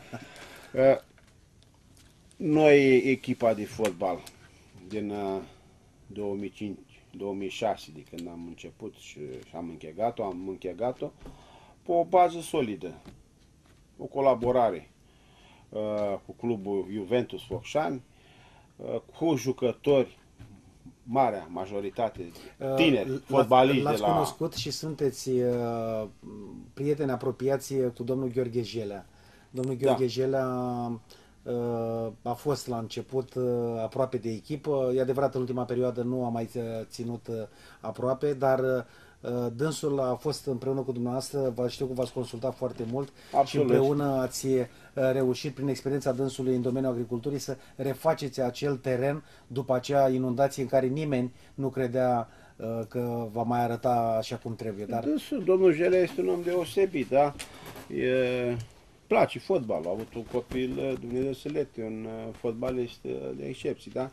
Noi, echipa de fotbal din două mii cinci două mii șase, de când am început și am închegat-o, am închegat-o pe o bază solidă, o colaborare cu clubul Juventus Focșani, cu jucători, marea majoritate, tineri, fotbaliști de la... L-ați cunoscut și sunteți uh, prieteni apropiați cu domnul Gheorghe Jelea. Domnul Gheorghe da. Jelea uh, a fost la început uh, aproape de echipă. E adevărat, în ultima perioadă nu a mai ținut uh, aproape, dar uh, dânsul a fost împreună cu dumneavoastră, vă știu că v-ați consultat foarte mult. Absolut. Și împreună ați uh, reușit prin experiența dânsului în domeniul agriculturii să refaceți acel teren după acea inundație în care nimeni nu credea uh, că va mai arăta așa cum trebuie. Dar... Dânsul, domnul Jelea este un om deosebit, da? E... place fotbalul, a avut un copil, Dumnezeu să lete, un fotbalist de excepție, da?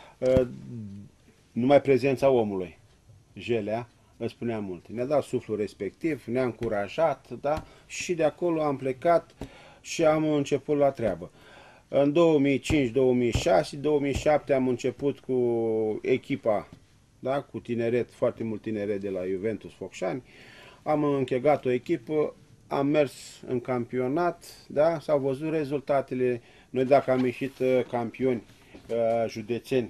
Numai prezența omului, Jelea, îmi spunea multe. Ne-a dat suflul respectiv, ne-a încurajat, da? Și de acolo am plecat și am început la treabă. În două mii cinci două mii șase, două mii șapte am început cu echipa, da? Cu tineret, foarte mult tineret de la Juventus Focșani. Am închegat o echipă, am mers în campionat, da? S-au văzut rezultatele. Noi dacă am ieșit campioni uh, județeni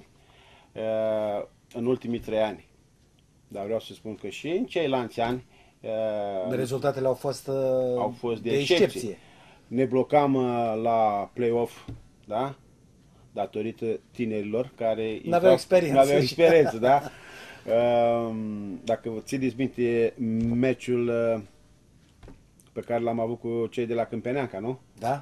uh, în ultimii trei ani, dar vreau să spun că și în ceilalți ani uh, rezultatele au fost, uh, au fost de, de excepție. excepție. Ne blocam uh, la play-off, da? Datorită tinerilor care nu aveau experiență. Nu aveau experiență, da? Uh, dacă vă țineți minte meciul uh, pe care l-am avut cu cei de la Câmpeneanca, nu? Da.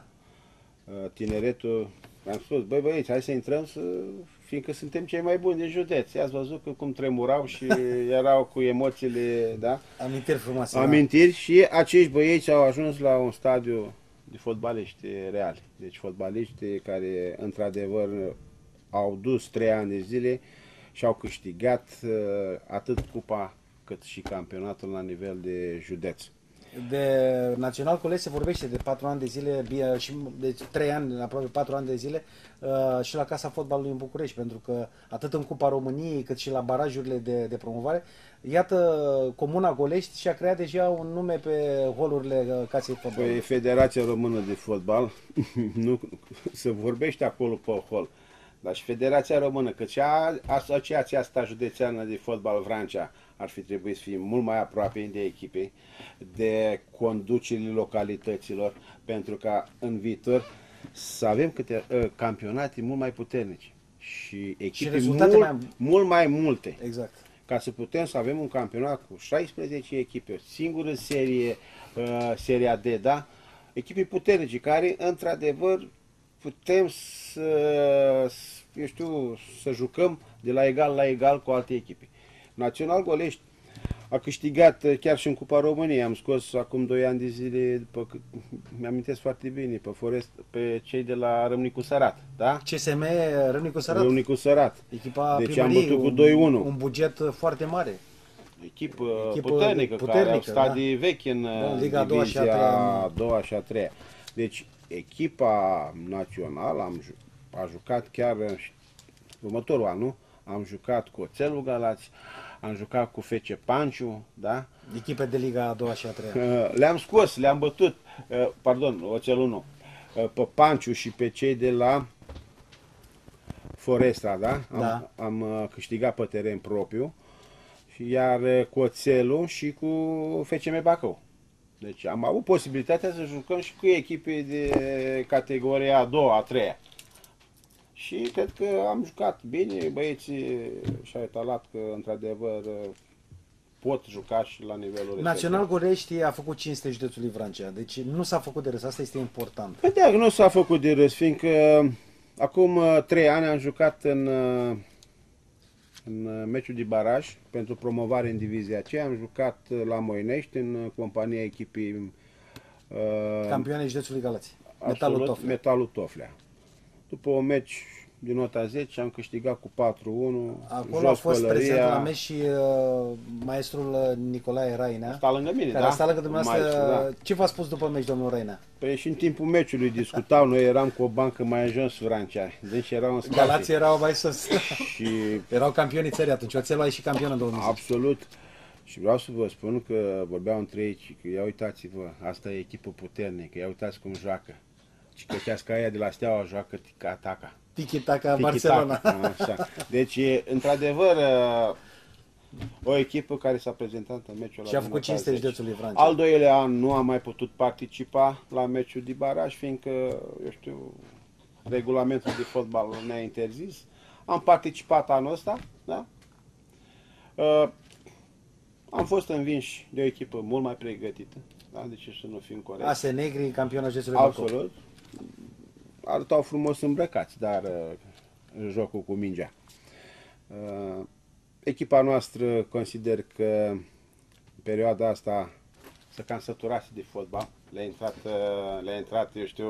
Tineretul, am spus, băi băieți, hai să intrăm, să... fiindcă suntem cei mai buni din județ. I-ați văzut că cum tremurau și erau cu emoțiile, da? Amintiri frumoase. Amintiri da? Și acești băieți au ajuns la un stadiu de fotbaliști reali. Deci fotbaliști care, într-adevăr, au dus trei ani de zile și au câștigat atât cupa cât și campionatul la nivel de județ. De Național Colești se vorbește de patru ani de zile, și de trei ani, aproape patru ani de zile, și la Casa Fotbalului în București, pentru că atât în Cupa României, cât și la barajurile de, de promovare, iată, Comuna Golești și-a creat deja un nume pe holurile Casei Fotbalului. Păi Federația Română de Fotbal, nu se vorbește acolo pe hol, dar și Federația Română, cât și Asociația asta județeană de fotbal Vrancea, ar fi trebuit să fie mult mai aproape de echipe, de conducerile localităților, pentru ca în viitor să avem câte uh, campionate mult mai puternice și echipe și mult, mai... mult mai multe. Exact. Ca să putem să avem un campionat cu șaisprezece echipe, o singură serie, uh, seria D, da? Echipe puternice care, într-adevăr, putem să, eu știu, să jucăm de la egal la egal cu alte echipe. Național Golești a câștigat chiar și în Cupa României. Am scos acum doi ani de zile, mi-amintesc foarte bine, pe, Forest, pe cei de la Râmnicu Sărat, da? C S M Râmnicu Sărat. Râmnicu Sărat. Echipa deci am bătut cu doi unu. Un buget foarte mare. Echipă, Echipă puternică, puternică, care au stadii da. vechi în da, Liga a doua și a treia. a doua și a treia. Deci echipa națională am, a jucat chiar următorul an, nu? Am jucat cu Oțelul Galați, am jucat cu F C Panciu, da? Echipe de Liga a doua și a treia. Le-am scos, le-am bătut, pardon, Oțelul nu, pe Panciu și pe cei de la Foresta, da? Da. Am, am câștigat pe teren propriu, iar cu Oțelul și cu F C M Bacău. Deci am avut posibilitatea să jucăm și cu echipe de categoria a doua, a treia. Și cred că am jucat bine, băieții și-au etalat că într-adevăr pot juca și la nivelul respectiv. Național Gorești a făcut cinste județului Vrancea, deci nu s-a făcut de râs, asta este important. Păi da, nu s-a făcut de râs, fiindcă acum trei ani am jucat în, în meciul de baraj pentru promovare în divizia aceea, am jucat la Moinești în compania echipii Campioane județului Galați, Metalul Toflea. Metalul Toflea. După un meci din nota zece am câștigat cu patru unu. Acolo a fost pălăria. prezent la meci și uh, maestrul Nicolae Rainea. Sta lângă mine, care da? a stat lângă dumneavoastră. Maestru, da. Ce v-a spus după meci, domnul Rainea? Păi și în timpul meciului discutau, noi eram cu o bancă mai în jos Vrancea, deci erau în spate. Galații erau mai sus. Și erau campionii țării atunci, Oțelul a ieșit campion în două mii zece. absolut. Și vreau să vă spun că vorbeau între ei, că ia uitați-vă, asta e echipă puternică, ia uitați cum joacă. Și că ceasca aia de la Steaua joacă tica-taka. Tiki-taka Barcelona. Așa. Deci, e, într-adevăr, o echipă care s-a prezentat în meciul ăla. Și a făcut cinste județului Vrancea. Al doilea an nu am mai putut participa la meciul de baraj, fiindcă, eu știu, regulamentul de fotbal ne-a interzis. Am participat anul ăsta, da? Uh, am fost învinși de o echipă mult mai pregătită, da? De ce să nu fim corecți? Ase Negri, campionul județului Bacău. Absolut. Arătau frumos îmbrăcați, dar uh, jocul cu mingea. Uh, echipa noastră consider că în perioada asta să cam săturase de fotbal. Le-a intrat, uh, le-a intrat, eu știu,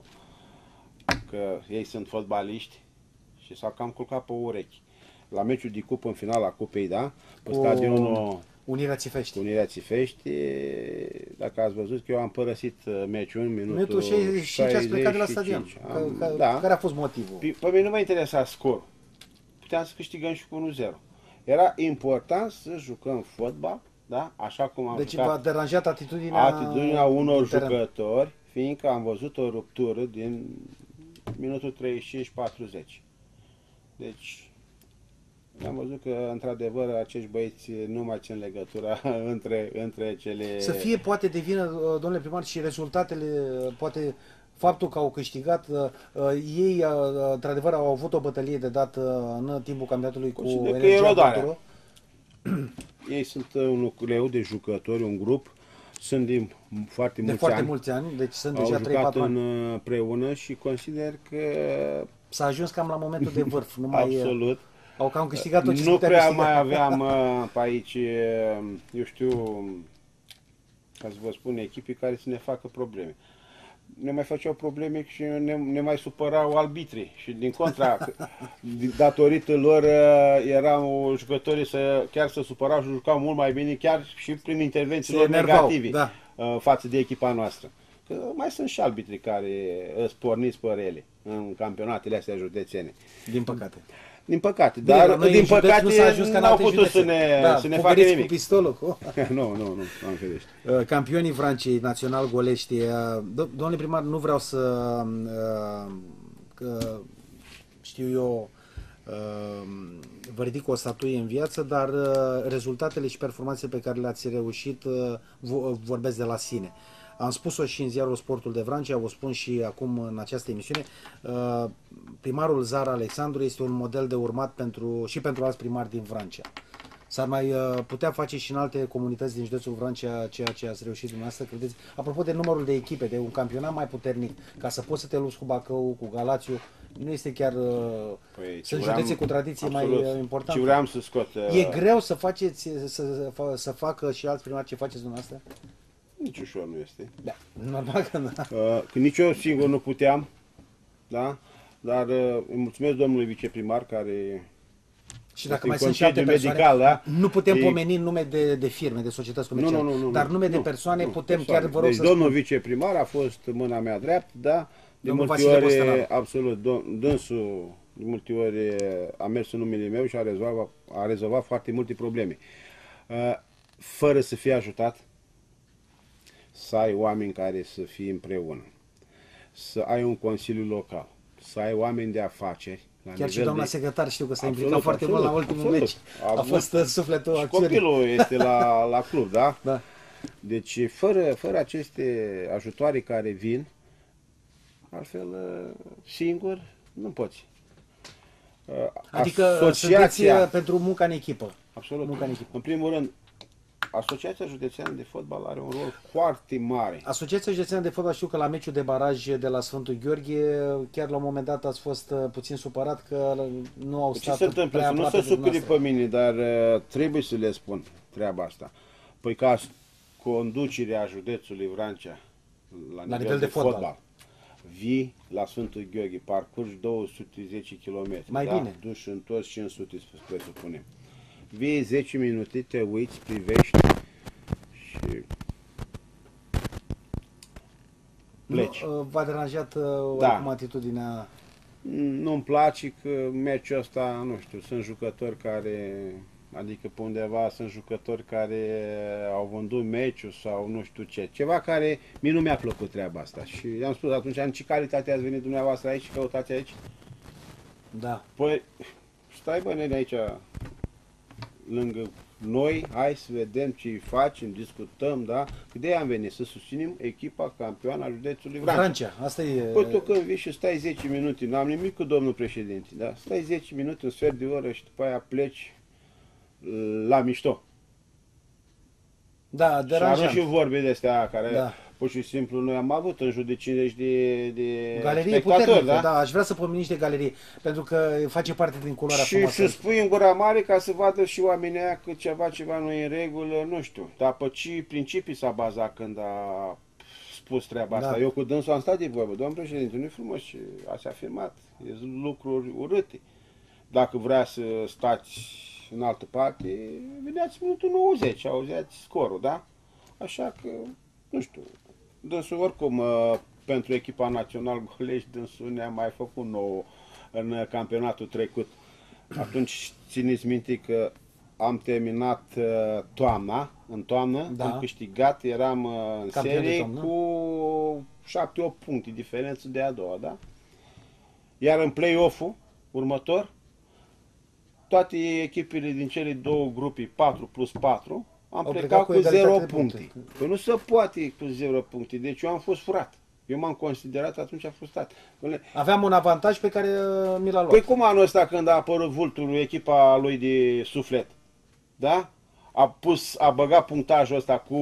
că ei sunt fotbaliști și s-au cam culcat pe urechi. La meciul de cupă în finala cupei, da? Pe Cu stadionul Unirea Țifești. cu Unirea Țifești, dacă ați văzut că eu am părăsit meciul în minutul Minutul șaizeci și cinci ați plecat de la stadion. Am, Că, da. Care a fost motivul? Pe, pe mine nu mă interesa scorul. Puteam să câștigăm și cu unu zero. Era important să jucăm fotbal, da? Așa cum am Deci jucat. v-a deranjat atitudinea, Atitudinea unor din teren. jucători, fiindcă am văzut o ruptură din minutul treizeci și cinci patruzeci. Deci am văzut că, într-adevăr, acești băieți nu mai țin legătura între, între cele... Să fie, poate, de vină, domnule primar, și rezultatele, poate faptul că au câștigat, ei, într-adevăr, au avut o bătălie de dat în timpul campionatului cu Energia Cultură. Ei sunt un nucleu de jucători, un grup, sunt din foarte de mulți foarte ani. mulți ani, deci sunt Au deja trei patru ani. împreună și consider că... S-a ajuns cam la momentul de vârf. Nu mai, absolut. Au cam câștigat tot ce Nu putea prea câștiga. mai aveam pe aici, eu știu, ca să vă spun, echipe care să ne facă probleme. Ne mai făceau probleme și ne, ne mai supărau arbitrii și din contra, datorită lor erau jucătorii să, chiar să supărau și jucau mult mai bine, chiar și prin intervențiile lor negative, da, față de echipa noastră. Că mai sunt și arbitrii care îți porniți pe rele în campionatele astea județene. Din păcate. Din păcate, Bine, dar noi din în păcate nu s-a ajuns ca în n-au alte putut județe. să ne, da, să ne facă nimic. cu pistolul. Cu... nu, nu, nu, am ferește. Campionii Vrancei, Național Golești. Domnule primar, nu vreau să că, știu eu, vă ridic o statuie în viață, dar rezultatele și performanțele pe care le-ați reușit vorbesc de la sine. Am spus-o și în ziarul Sportul de Vrancea, o spun și acum în această emisiune. Primarul Zara Alexandru este un model de urmat pentru, și pentru alți primari din Vrancea. S-ar mai putea face și în alte comunități din județul Vrancea ceea ce ați reușit dumneavoastră, credeți? Apropo de numărul de echipe, de un campionat mai puternic, ca să poți să te lupți cu Bacău, cu Galațiu, nu este chiar... Păi, sunt vreau, județe cu tradiție absolut, mai importante. Ce vreau să scot... E greu să faceți, să, să, să facă și alți primari ce faceți dumneavoastră? Nici ușor nu este. Da, normal că da. Că nici eu singur nu puteam, da? Dar îi mulțumesc domnului viceprimar care... Și dacă mai sunt și alte persoane, medical, da? Nu putem e... pomeni nume de, de firme, de societăți comerciale, nu, nu, nu, dar nume nu, de persoane nu, putem persoane. Chiar, vă rog deci să domnul spun. viceprimar a fost mâna mea dreaptă, da? De domnul multe ori, absolut, dânsul De multe ori a mers în numele meu și a rezolvat, a rezolvat foarte multe probleme. Fără să fie ajutat, să ai oameni care să fie împreună, să ai un consiliu local, să ai oameni de afaceri. La Chiar și nivel doamna de... secretar știu că s-a Absolut, implicat foarte absolut, mult la ultimul absolut. meci. A A fost în sufletul Și acțiunii. copilul este la, la club, da? Da. Deci fără, fără aceste ajutoare care vin, altfel singur nu poți. Adică Asociația... sunteți pentru munca în echipă. Absolut. Munca în echipă. În primul rând, Asociația Județeană de Fotbal are un rol foarte mare. Asociația Județeană de Fotbal, știu că la meciul de baraj de la Sfântul Gheorghe, chiar la un moment dat ați fost uh, puțin supărat că nu au Ce stat se întâmplă? prea Să nu aproape se de supere dumneavoastră. pe mine, dar uh, trebuie să le spun treaba asta. Păi ca conducerea județului Vrancea la, La nivel de fotbal. vii la Sfântul Gheorghe, parcurgi două sute zece kilometri, Mai da? bine. Duși întors cinci sute, spre să punem. Vii zece minute, te uiți, privești și pleci. Nu, uh, v-a deranjat uh, Da. oricum atitudinea... Nu-mi place că meciul ăsta, nu știu, sunt jucători care, adică pe undeva sunt jucători care au vândut meciul sau nu știu ce, ceva care mie nu mi-a plăcut treaba asta și i-am spus atunci, în ce calitate ați venit dumneavoastră aici și căutați aici? Da. Păi, stai bă nene aici lângă noi, hai să vedem ce facem, discutăm, da? Că de-aia am venit, să susținem echipa campioană a județului Vrancea. Vrancea, asta e... Păi tu când vii și stai zece minute, n-am nimic cu domnul președinte, da? Stai zece minute, un sfert de oră și după aia pleci la mișto. Da, Și arunci deranjant. și vorbe de astea care, Da. pur și simplu, noi am avut în jur de cincizeci de, de Galerie spectatori, puternică, da? da? Aș vrea să pomeniți de galerie, pentru că face parte din culoarea Și, frumoasă. și spui în gura mare ca să vadă și oamenii aia că ceva, ceva nu e în regulă, nu știu. Dar pe ce principii s-a bazat când a spus treaba asta? Da. Eu cu dânsul am stat de vorbă, domnul președinte, nu-i frumos și ați afirmat, e lucruri urâte. Dacă vrea să stați în altă parte, vedeați minutul nouăzeci, auzeați scorul, da? Așa că, nu știu, dânsul oricum pentru echipa națională Golești, dânsul ne-a mai făcut nou în campionatul trecut. Atunci țineți minte că am terminat toamna, în toamnă, Da. am câștigat, eram în Campion de serie toamnă. cu șapte opt puncte diferență de a doua, da? Iar în play-off-ul următor, toate echipele din cele două grupe, patru plus patru, am Au plecat, plecat cu cu egalitate zero de puncte. puncte. Păi nu se poate cu zero puncte, deci eu am fost furat. Eu m-am considerat atunci frustrat. Dom'le, Aveam un avantaj pe care uh, mi l-a luat. Păi cum anul ăsta când a apărut Vulturul, echipa lui de suflet, da? A pus, a băgat punctajul ăsta cu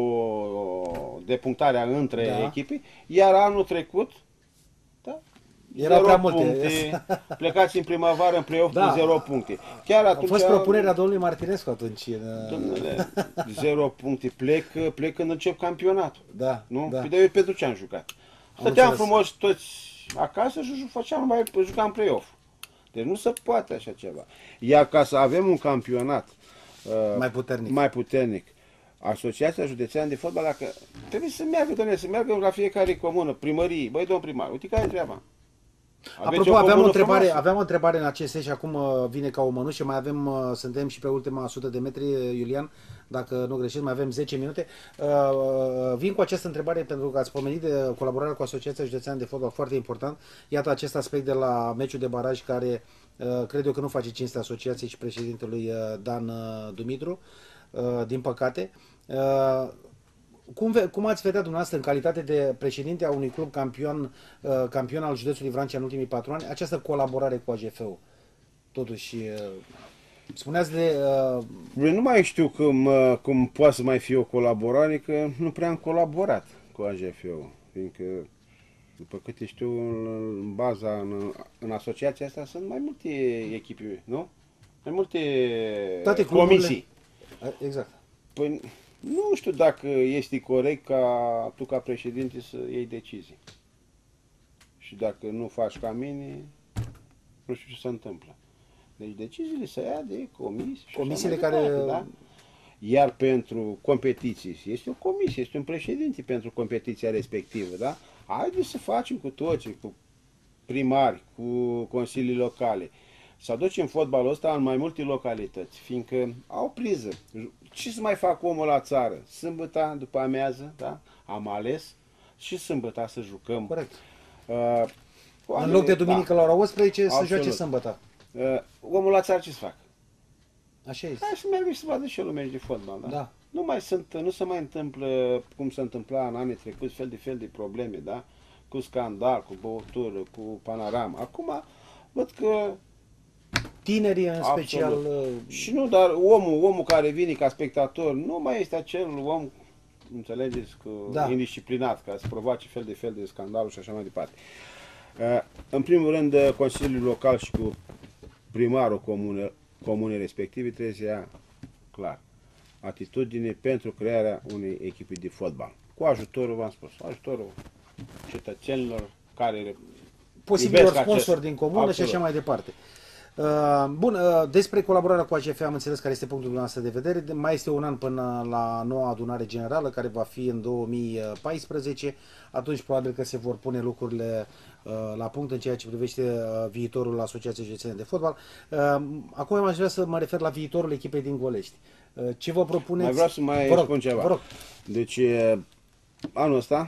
depunctarea între Da. echipe, iar anul trecut, da? Erau zero prea multe. puncte, plecați în primăvară în play-off Da. cu zero puncte. Chiar A atunci, fost propunerea domnului Martinescu atunci. în- domnule, zero puncte, plec, plec când încep campionatul. Da, Nu? da. Păi de eu pentru ce am jucat? Am Stăteam înțeles. frumos toți acasă și făceam mai jucam play-off. Deci nu se poate așa ceva. Iar ca să avem un campionat uh, Mai puternic. mai puternic, Asociația Județeană de Fotbal, dacă trebuie să meargă, domnule, să meargă la fiecare comună, primărie, băi, domn primar, uite care e treaba. Aveți Apropo, aveam o, comună întrebare, frumoasă? aveam o întrebare în acest sens și acum uh, vine ca o mănușă. Mai avem, uh, suntem și pe ultima sută de metri, Iulian, dacă nu greșesc, mai avem zece minute. Uh, uh, vin cu această întrebare pentru că ați pomenit de colaborarea cu Asociația Județeană de Fotbal, foarte important. Iată acest aspect de la meciul de baraj care uh, cred eu că nu face cinste asociației și președintelui uh, Dan uh, Dumitru, uh, din păcate. Uh, Cum, ve- cum ați vedea dumneavoastră în calitate de președinte a unui club campion, uh, campion al județului Vrancea în ultimii patru ani, această colaborare cu A G F-ul? Totuși, uh, spuneați de... Uh, Eu nu mai știu cum, uh, cum poate să mai fie o colaborare, că nu prea am colaborat cu A G F-ul, fiindcă, după câte știu, în, în baza, în, în asociația asta sunt mai multe echipe, nu? Mai multe toate cluburile... comisii. Uh, Exact. Păi nu știu dacă este corect ca tu ca președinte să iei decizii. Și dacă nu faci ca mine, nu știu ce se întâmplă. Deci deciziile se ia de comisii. și Comisiile așa mai care- departe, da? Iar pentru competiții, este o comisie, este un președinte pentru competiția respectivă, da? Haideți să facem cu toții, cu primari, cu consilii locale, să aducem fotbalul ăsta în mai multe localități, fiindcă au priză. Ce să mai fac omul la țară? Sâmbătă, după amiază, da? Am ales și sâmbătă să jucăm. Corect. Uh, În loc de duminică da, la ora unsprezece să absolut. joace sâmbătă. Uh, omul la țară ce să fac? Așa este. Hai să meargă și să vadă și el un meci de fotbal, da? Da. Nu mai sunt, nu se mai întâmplă cum se întâmpla în anii trecuți, fel de fel de probleme, da? Cu scandal, cu băutură, cu panoram. Acum văd că Tinerii în absolut. special. Și nu, dar omul, omul care vine ca spectator nu mai este acel om, înțelegeți, cu Da. indisciplinat, ca să provoace fel de fel de scandaluri și așa mai departe. Uh, În primul rând, Consiliul Local și cu primarul comune, comune respective trebuie să ia clar atitudine pentru crearea unei echipe de fotbal. Cu ajutorul, v-am spus, ajutorul cetățenilor care Posibilor iubesc sponsori acest- din comună absolut. și așa mai departe. Uh, Bun, uh, despre colaborarea cu A G F am înțeles care este punctul dumneavoastră de vedere. De- Mai este un an până la noua adunare generală, care va fi în două mii paisprezece. Atunci probabil că se vor pune lucrurile uh, la punct în ceea ce privește uh, viitorul Asociației Județene de Fotbal. Uh, Acum am aș vrea să mă refer la viitorul echipei din Golești. Uh, Ce vă propuneți? Mai vreau să mai Vă rog, spun ceva. Vă rog. Deci, e, anul ăsta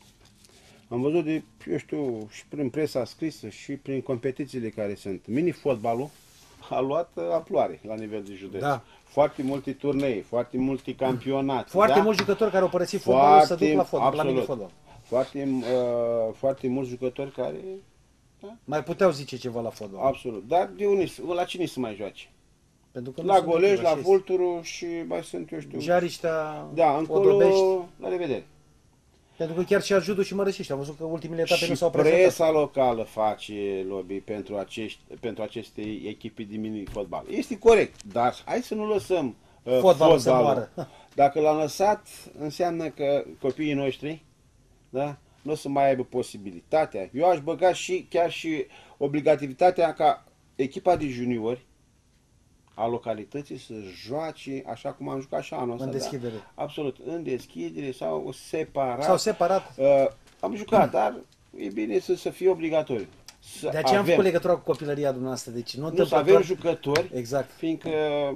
am văzut de, eu știu, și prin presa scrisă și prin competițiile care sunt. Mini-fotbalul a luat uh, amploare la nivel de județ. Da. Foarte multe turnee, foarte multe campionate. Foarte da? mulți jucători care au părăsit fotbalul să Foarte- duc la fotbal, la absolut. mini-fotbal. Foarte, uh, foarte mulți jucători care, Mai puteau zice ceva la fotbal. absolut. Dar de unde, la cine să mai joace? Pentru că nu La sunt Golești, motive, la așa este. Vulturu și mai sunt, eu știu. Jariștea, Da, încolo, Odobești. la revedere. Pentru că chiar și Ajudu și Mărășești. Am văzut că ultimele etape nu Și s-au prezentat. presa locală face lobby pentru, acești, pentru aceste echipe de mini-fotbal. Este corect, dar hai să nu lăsăm uh, Fotbalul să moară. Dacă l-am lăsat, înseamnă că copiii noștri, da, nu o să mai aibă posibilitatea. Eu aș băga și chiar și obligativitatea ca echipa de juniori a localității să joace așa cum am jucat și anul ăsta. În deschidere. Da? Absolut, în deschidere sau separat. Sau separat. Uh, am jucat, dar e bine să, să fie obligatoriu. Să De aceea am avem, făcut legătura cu copilăria dumneavoastră. Deci nu, nu să întâmplător- avem jucători, Exact. fiindcă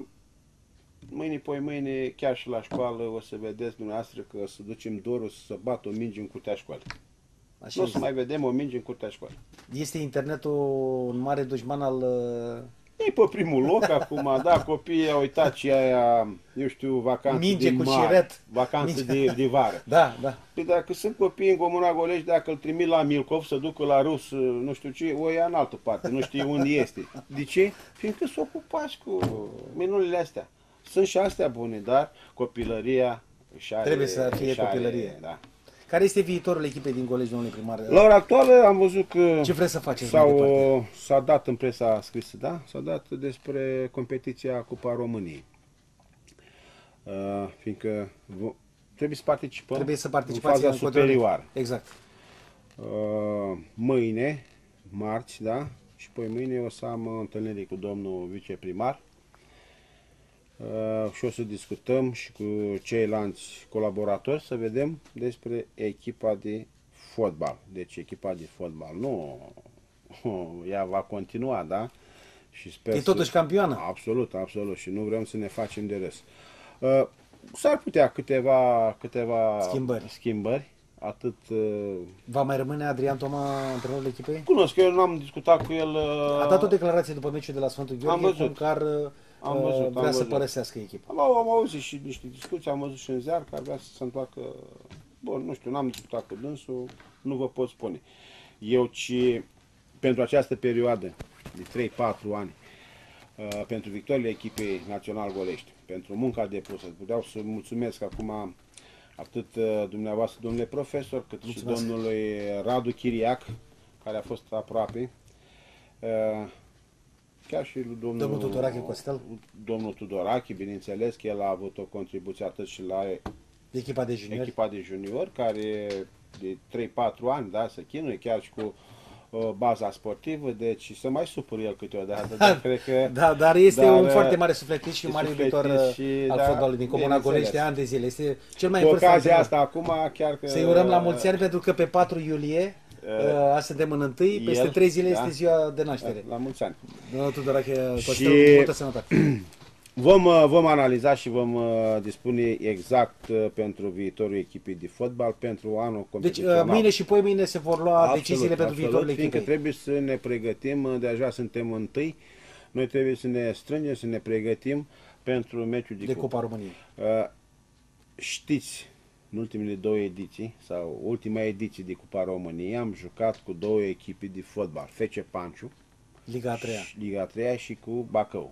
mâine, poi mâine, chiar și la școală, o să vedeți dumneavoastră că o să ducem dorul să bată o minge în curtea școalei. Așa Nu o este. să mai vedem o minge în curtea școalei. Este internetul un mare dușman al... uh, E pe primul loc acum, da, copiii au uitat și aia, eu știu, vacanțe Minge de cu mare, șiret. vacanțe Minge. de, de vară. Da, da. Păi dacă sunt copii în Comuna Golești, dacă îl trimit la Milcov să ducă la Rus, nu știu ce, o ia în altă parte, nu știu unde este. De ce? Fiindcă s-o ocupați cu minunile astea. Sunt și astea bune, dar copilăria își are, Trebuie să fie își are, copilărie. Da. Care este viitorul echipei din Golești, domnule primar? La ora actuală am văzut că Ce vreți să faceți mai s-au, departe? s-a dat în presa scrisă, da? S-a dat despre competiția Cupa României. Uh, fiindcă vo- trebuie să participăm Trebuie să în participați faza în continuare. superioară. Exact. Uh, mâine, marți, da? Și poi mâine o să am o întâlnire cu domnul viceprimar uh, și o să discutăm și cu ceilalți colaboratori să vedem despre echipa de fotbal. Deci echipa de fotbal nu, ea va continua, da? Și sper E totuși să... campioană. Absolut, absolut. Și nu vrem să ne facem de râs. Uh, s-ar putea câteva, câteva Schimbări. schimbări. Atât uh, Va mai rămâne Adrian Toma antrenorul echipei? cunosc, eu nu am discutat cu el. Uh, A dat o declarație după meciul de la Sfântul Am Gheorghe, văzut. cum că ar, Am uh, văzut, am vrea să văzut. părăsească echipa. Am, am auzit și niște discuții, am văzut și în ziar că ar vrea să se întoarcă. Bun, nu știu, n-am discutat cu dânsul, nu vă pot spune. Eu ci pentru această perioadă de trei patru ani, uh, pentru victoriile echipei Național Golești, pentru munca depusă, vreau să mulțumesc acum atât uh, dumneavoastră, domnule profesor, cât Mulțumesc. și domnului Radu Chiriac, care a fost aproape. Uh, Chiar și lui domnul, Domnul Tudorache Costel. Domnul Tudorache, bineînțeles că el a avut o contribuție atât și la Echipa de juniori. echipa de juniori, care de trei patru ani, da, se chinuie chiar și cu uh, baza sportivă, deci să mai supăr el câteodată, dar cred că... Da, dar este dar, un foarte mare sufletist și un mare sufletist iubitor și, uh, al da, fotbalului din Comuna bineînțeles. Golești de ani de zile. Este cel mai Cu în vârstă ocazia antrenor. asta, acum, chiar că... Să-i urăm la mulți ani pentru că pe patru iulie Uh, Azi suntem în întâi, peste el, trei zile da? este ziua de naștere. La mulți ani. Domnul Tudorache Costel, Și- multă sănătate. Vom, uh, vom analiza și vom uh, dispune exact uh, pentru viitorul echipei de fotbal, pentru anul Deci competițional. uh, mâine și poi mâine se vor lua Absolut, deciziile pentru absolut, viitorul fiindcă echipei. trebuie să ne pregătim, uh, deja suntem întâi, noi trebuie să ne strângem, să ne pregătim pentru meciul de, De cupă. Cupa României. Uh, știți, în ultimele două ediții, sau ultima ediție de Cupa României, am jucat cu două echipe de fotbal, F C Panciu, Liga a treia. și Liga a treia și cu Bacău.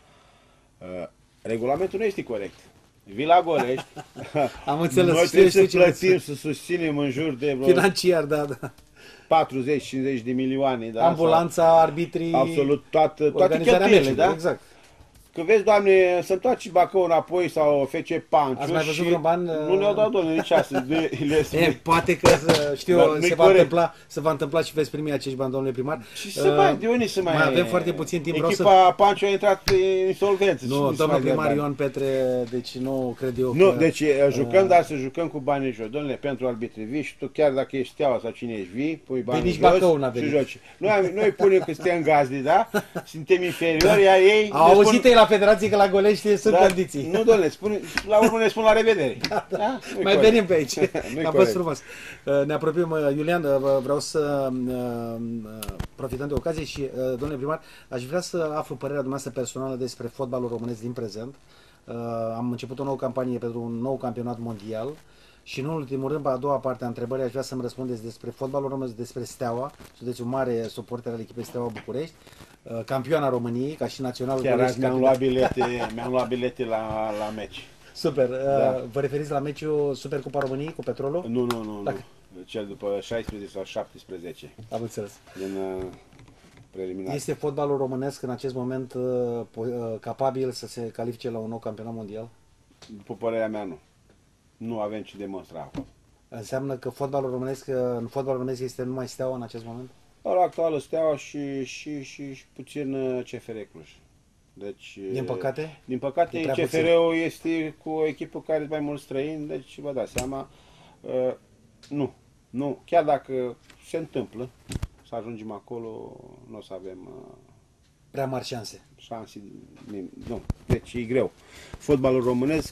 Uh, regulamentul nu este corect. Vii la Golești, Am înțeles, noi știu, trebuie știu să ce plătim, vreți. să susținem în jur de vreo Financiar, da, da. patruzeci cincizeci de milioane. Da? Ambulanța, arbitrii, Sau absolut toate, toate organizarea cheltuielile, meciului, da? exact. Că vezi, Doamne, să întoarce Bacău înapoi sau F C Panciu Ați mai văzut și vreun ban? nu ne-au dat, Doamne, nici asta. Le, le E, spui. poate că, știu, Dar nu-i se va, corect. întâmpla, se va întâmpla și veți primi acești bani, domnule primar. Și să mai, de unde să mai... mai avem foarte puțin timp, vreau Echipa Panciu a intrat în insolvență. și Nu, nu se domnul mai dă primar bani. Ioan Petre, deci nu cred eu Nu, că... deci jucăm, dar să jucăm cu banii jos. Domnule, pentru arbitri vii și tu, chiar dacă ești Steaua sau cine ești, vii, pui banii nici jos Bacău n-a și venit. joci. Noi, am- noi punem că suntem gazdi, da? Suntem inferiori, iar ei... Au ne auzit spun- ei la Federație că la Golești sunt Da, condiții. Nu, domnule, spune, la urmă ne spun la revedere. Da, da. Nu-i Mai corect. venim pe aici. Nu-i A fost corect. frumos. Uh, Ne apropiem, uh, Iulian, uh, vreau să, uh, uh, profităm de ocazie și, uh, domnule primar, aș vrea să aflu părerea dumneavoastră personală despre fotbalul românesc din prezent. Uh, Am început o nouă campanie pentru un nou campionat mondial și, în ultimul rând, pe a doua parte a întrebării, aș vrea să-mi răspundeți despre fotbalul românesc, despre Steaua. Sunteți un mare suporter al echipei Steaua București, uh, campioana României, ca și naționalul Chiar Golești, azi mi-am capitan- luat bilete, mi-am luat bilete la, la meci. Super. Uh, Da. Vă referiți la meciul Supercupa României cu Petrolul? Nu, nu, nu, Dacă- nu. Cel după șaisprezece sau șaptesprezece. Am înțeles. Din uh, preliminar. Este fotbalul românesc în acest moment uh, po- uh, capabil să se califice la un nou campionat mondial? După părerea mea, nu. Nu avem ce demonstra acum. Înseamnă că fotbalul românesc, uh, în fotbalul românesc este numai Steaua în acest moment? La ora actuală Steaua și, și, și, și puțin uh, C F R Cluj. Deci, Din păcate? Din E păcate, prea C F R-ul este cu o echipă care are mai mulți străini, deci vă dați seama, uh, nu, nu, chiar dacă se întâmplă să ajungem acolo, nu o să avem uh, Prea mari șanse. șanse, nim- nu, deci e greu. Fotbalul românesc,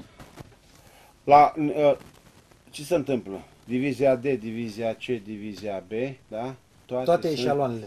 la, uh, ce se întâmplă? Divizia D, Divizia C, Divizia B, da? Toate, Toate sunt eșaloanele.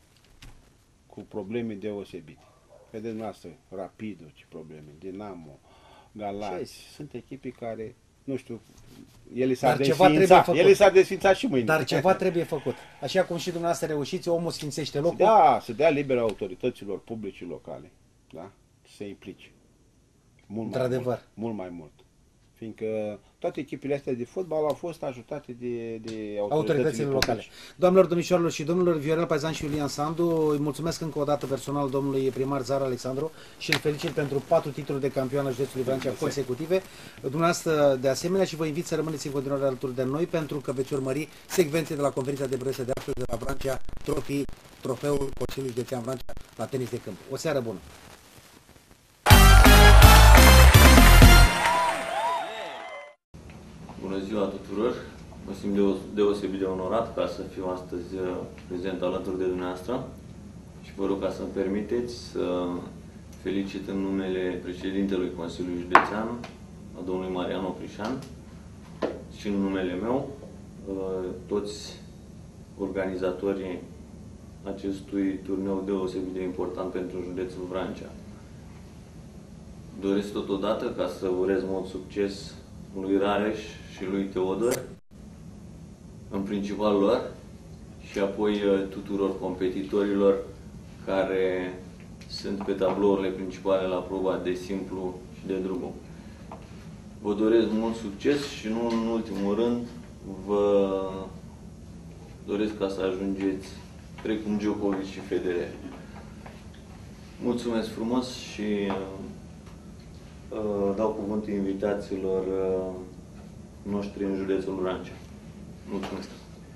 cu probleme deosebite. Vedeți noastră, Rapidul, ce probleme, Dinamo, Galați, Ce sunt echipe care, nu știu, ele s-ar Dar ceva trebuie desfința, făcut. ele s-ar desfința și mâine. Dar ceva trebuie făcut. Așa cum și dumneavoastră reușiți, omul sfințește locul. Da, să dea liber autorităților publice locale, da? Să se implice. Mult mai Într-adevăr. mult, mult mai mult. Fiindcă toate echipele astea de fotbal au fost ajutate de, de autoritățile, Autoritățile locale. publice. Doamnelor, domnișoarelor și domnilor, Viorel Paizan și Iulian Sandu, îi mulțumesc încă o dată personal domnului primar Zara Alexandru și îl felicit pentru patru titluri de campion al județului Vrancea consecutive. Dumneavoastră, de asemenea, și vă invit să rămâneți în continuare alături de noi pentru că veți urmări secvențe de la conferința de presă de astăzi de la Vrancea Trophy, trofeul Consiliului Județean Vrancea la tenis de câmp. O seară bună! Bună ziua tuturor! Mă simt deo- deosebit de onorat ca să fiu astăzi uh, prezent alături de dumneavoastră și vă rog ca să-mi permiteți să felicit în numele președintelui Consiliului Județean, a domnului Marian Oprișan, și în numele meu, uh, toți organizatorii acestui turneu deosebit de important pentru județul Vrancea. Doresc totodată ca să urez mult succes lui Rareș și lui Teodor, în principal lor, și apoi tuturor competitorilor care sunt pe tablourile principale la proba de simplu și de drum. Vă doresc mult succes și nu în ultimul rând vă doresc ca să ajungeți precum Djokovic și Federer. Mulțumesc frumos și uh, dau cuvântul invitațiilor uh, noștri în județul Vrancea. Mulțumesc!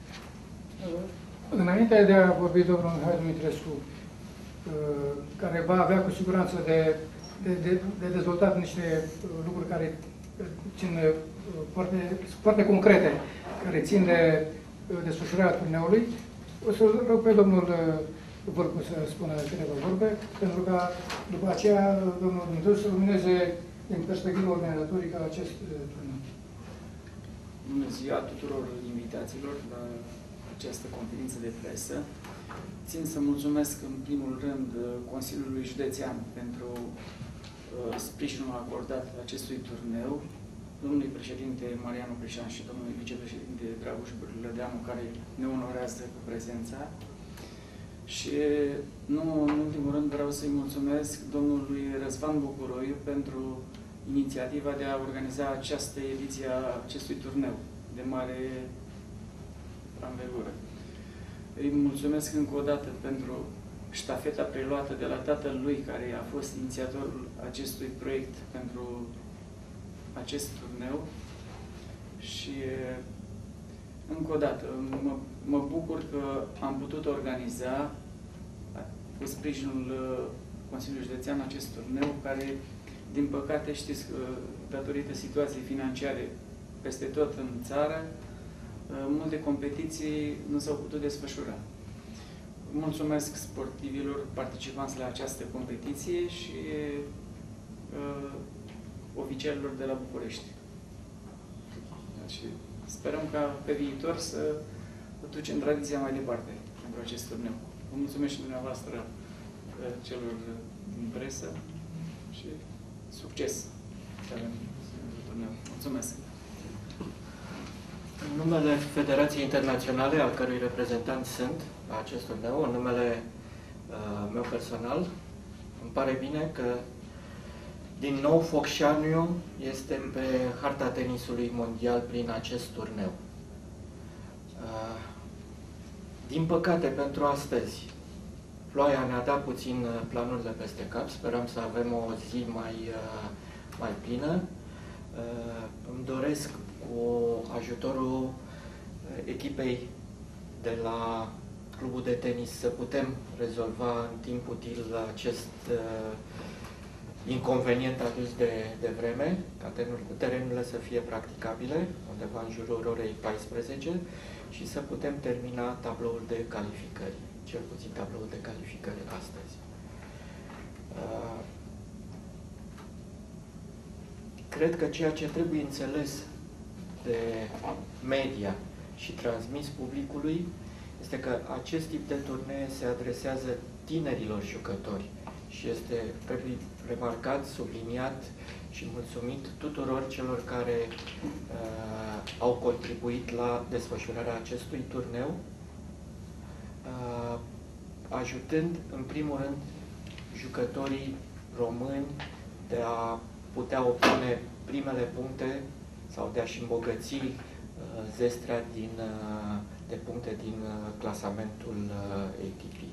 Înainte de a vorbi domnul Mihai Dumitrescu, care va avea cu siguranță de, de, de, de dezvoltat niște lucruri care țin foarte, foarte concrete, care țin de desfășurarea turneului. O să rog pe domnul Vârcu să spună câteva vorbe, pentru ca după aceea domnul Dumnezeu să lumineze din perspectivă organizatorică acest turneu. Bună ziua tuturor invitațiilor la această conferință de presă. Țin să mulțumesc în primul rând Consiliului Județean pentru uh, sprijinul acordat acestui turneu, domnului președinte Marianu Crișan și domnului vicepreședinte Dragoș Bârlădeanu, care ne onorează cu prezența. Și nu în ultimul rând vreau să-i mulțumesc domnului Răzvan Bucuroiu pentru inițiativa de a organiza această ediție a acestui turneu de mare anvergură. Îi mulțumesc încă o dată pentru ștafeta preluată de la tatăl lui, care a fost inițiatorul acestui proiect pentru acest turneu. Și încă o dată, mă, mă bucur că am putut organiza cu sprijinul Consiliului Județean acest turneu, care, din păcate, știți că, datorită situației financiare peste tot în țară, multe competiții nu s-au putut desfășura. Mulțumesc sportivilor participanți la această competiție și uh, oficialilor de la București. Și sperăm ca pe viitor să ducem tradiția mai departe pentru acest turneu. Vă mulțumesc și dumneavoastră celor din presă și succes! Mulțumesc! În numele Federației Internaționale, al cărui reprezentant sunt la acest turneu, în numele uh, meu personal, îmi pare bine că din nou Focșaniu este pe harta tenisului mondial prin acest turneu. Uh, din păcate, pentru astăzi, ploaia ne-a dat puțin planurile peste cap. Sperăm să avem o zi mai, uh, mai plină. Uh, îmi doresc cu ajutorul echipei de la clubul de tenis să putem rezolva în timp util acest uh, inconvenient adus de, de vreme, ca terenurile să fie practicabile, undeva în jurul orei paisprezece, și să putem termina tabloul de calificări, cel puțin tabloul de calificări astăzi. Uh, cred că ceea ce trebuie înțeles de media și transmis publicului este că acest tip de turnee se adresează tinerilor jucători și este, trebuie remarcat, subliniat și mulțumit tuturor celor care uh, au contribuit la desfășurarea acestui turneu, uh, ajutând, în primul rând, jucătorii români de a putea obține primele puncte sau de a-și îmbogăți uh, zestrea din, uh, de puncte din uh, clasamentul uh, echipii.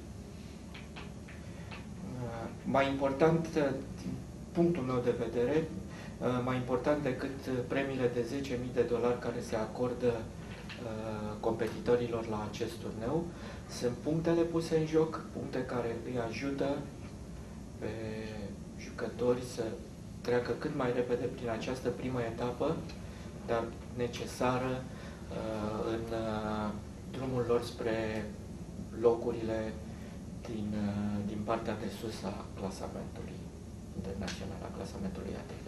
Uh, mai important, uh, din punctul meu de vedere, uh, mai important decât premiile de zece mii de dolari care se acordă uh, competitorilor la acest turneu, sunt punctele puse în joc, puncte care îi ajută pe jucători să treacă cât mai repede prin această primă etapă, dar necesară uh, în uh, drumul lor spre locurile din, uh, din partea de sus a clasamentului internațional, a clasamentului A T P.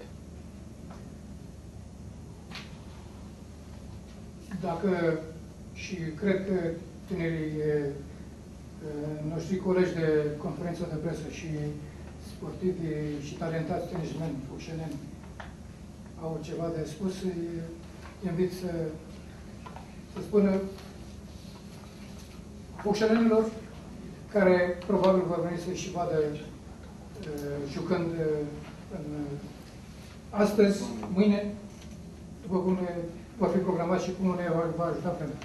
Dacă și cred că tinerii noștri colegi de conferință de presă și sportivi și talentați tenismeni, fucșeneni, au ceva de spus, îi invit să, să spună fucșenenilor, care probabil vor veni să și vadă jucând în, astăzi, mâine, după cum ne va fi programat și cum ne va ajuta vremea.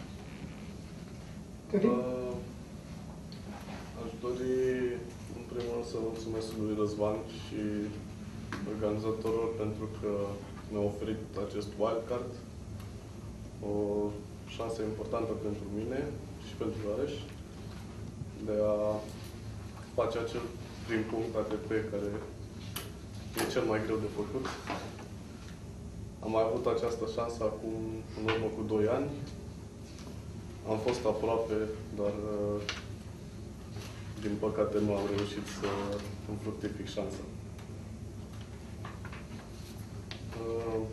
Uh, aș dori, în primul rând, să mulțumesc lui Răzvan și organizatorilor pentru că mi-au oferit acest wildcard, o șansă importantă pentru mine și pentru Rareș de a face acel prim punct A T P care e cel mai greu de făcut. Am mai avut această șansă acum, în urmă cu doi ani. Am fost aproape, dar uh, din păcate nu am reușit să îmi fructific șansa. Uh,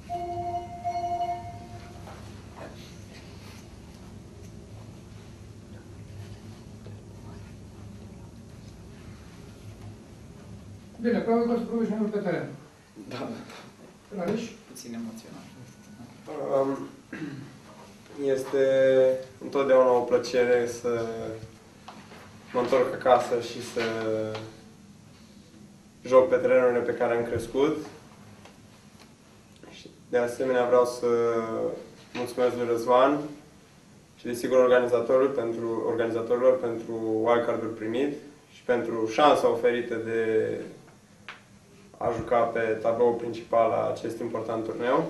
Bine, probabil că o să profesional pe teren. Da. Rareș? Puțin emoțional. Um, Este întotdeauna o plăcere să mă întorc acasă și să joc pe terenurile pe care am crescut. Și de asemenea vreau să mulțumesc lui Răzvan și desigur organizatorul pentru, organizatorilor pentru wildcard-ul primit și pentru șansa oferită de a juca pe tabloul principal la acest important turneu.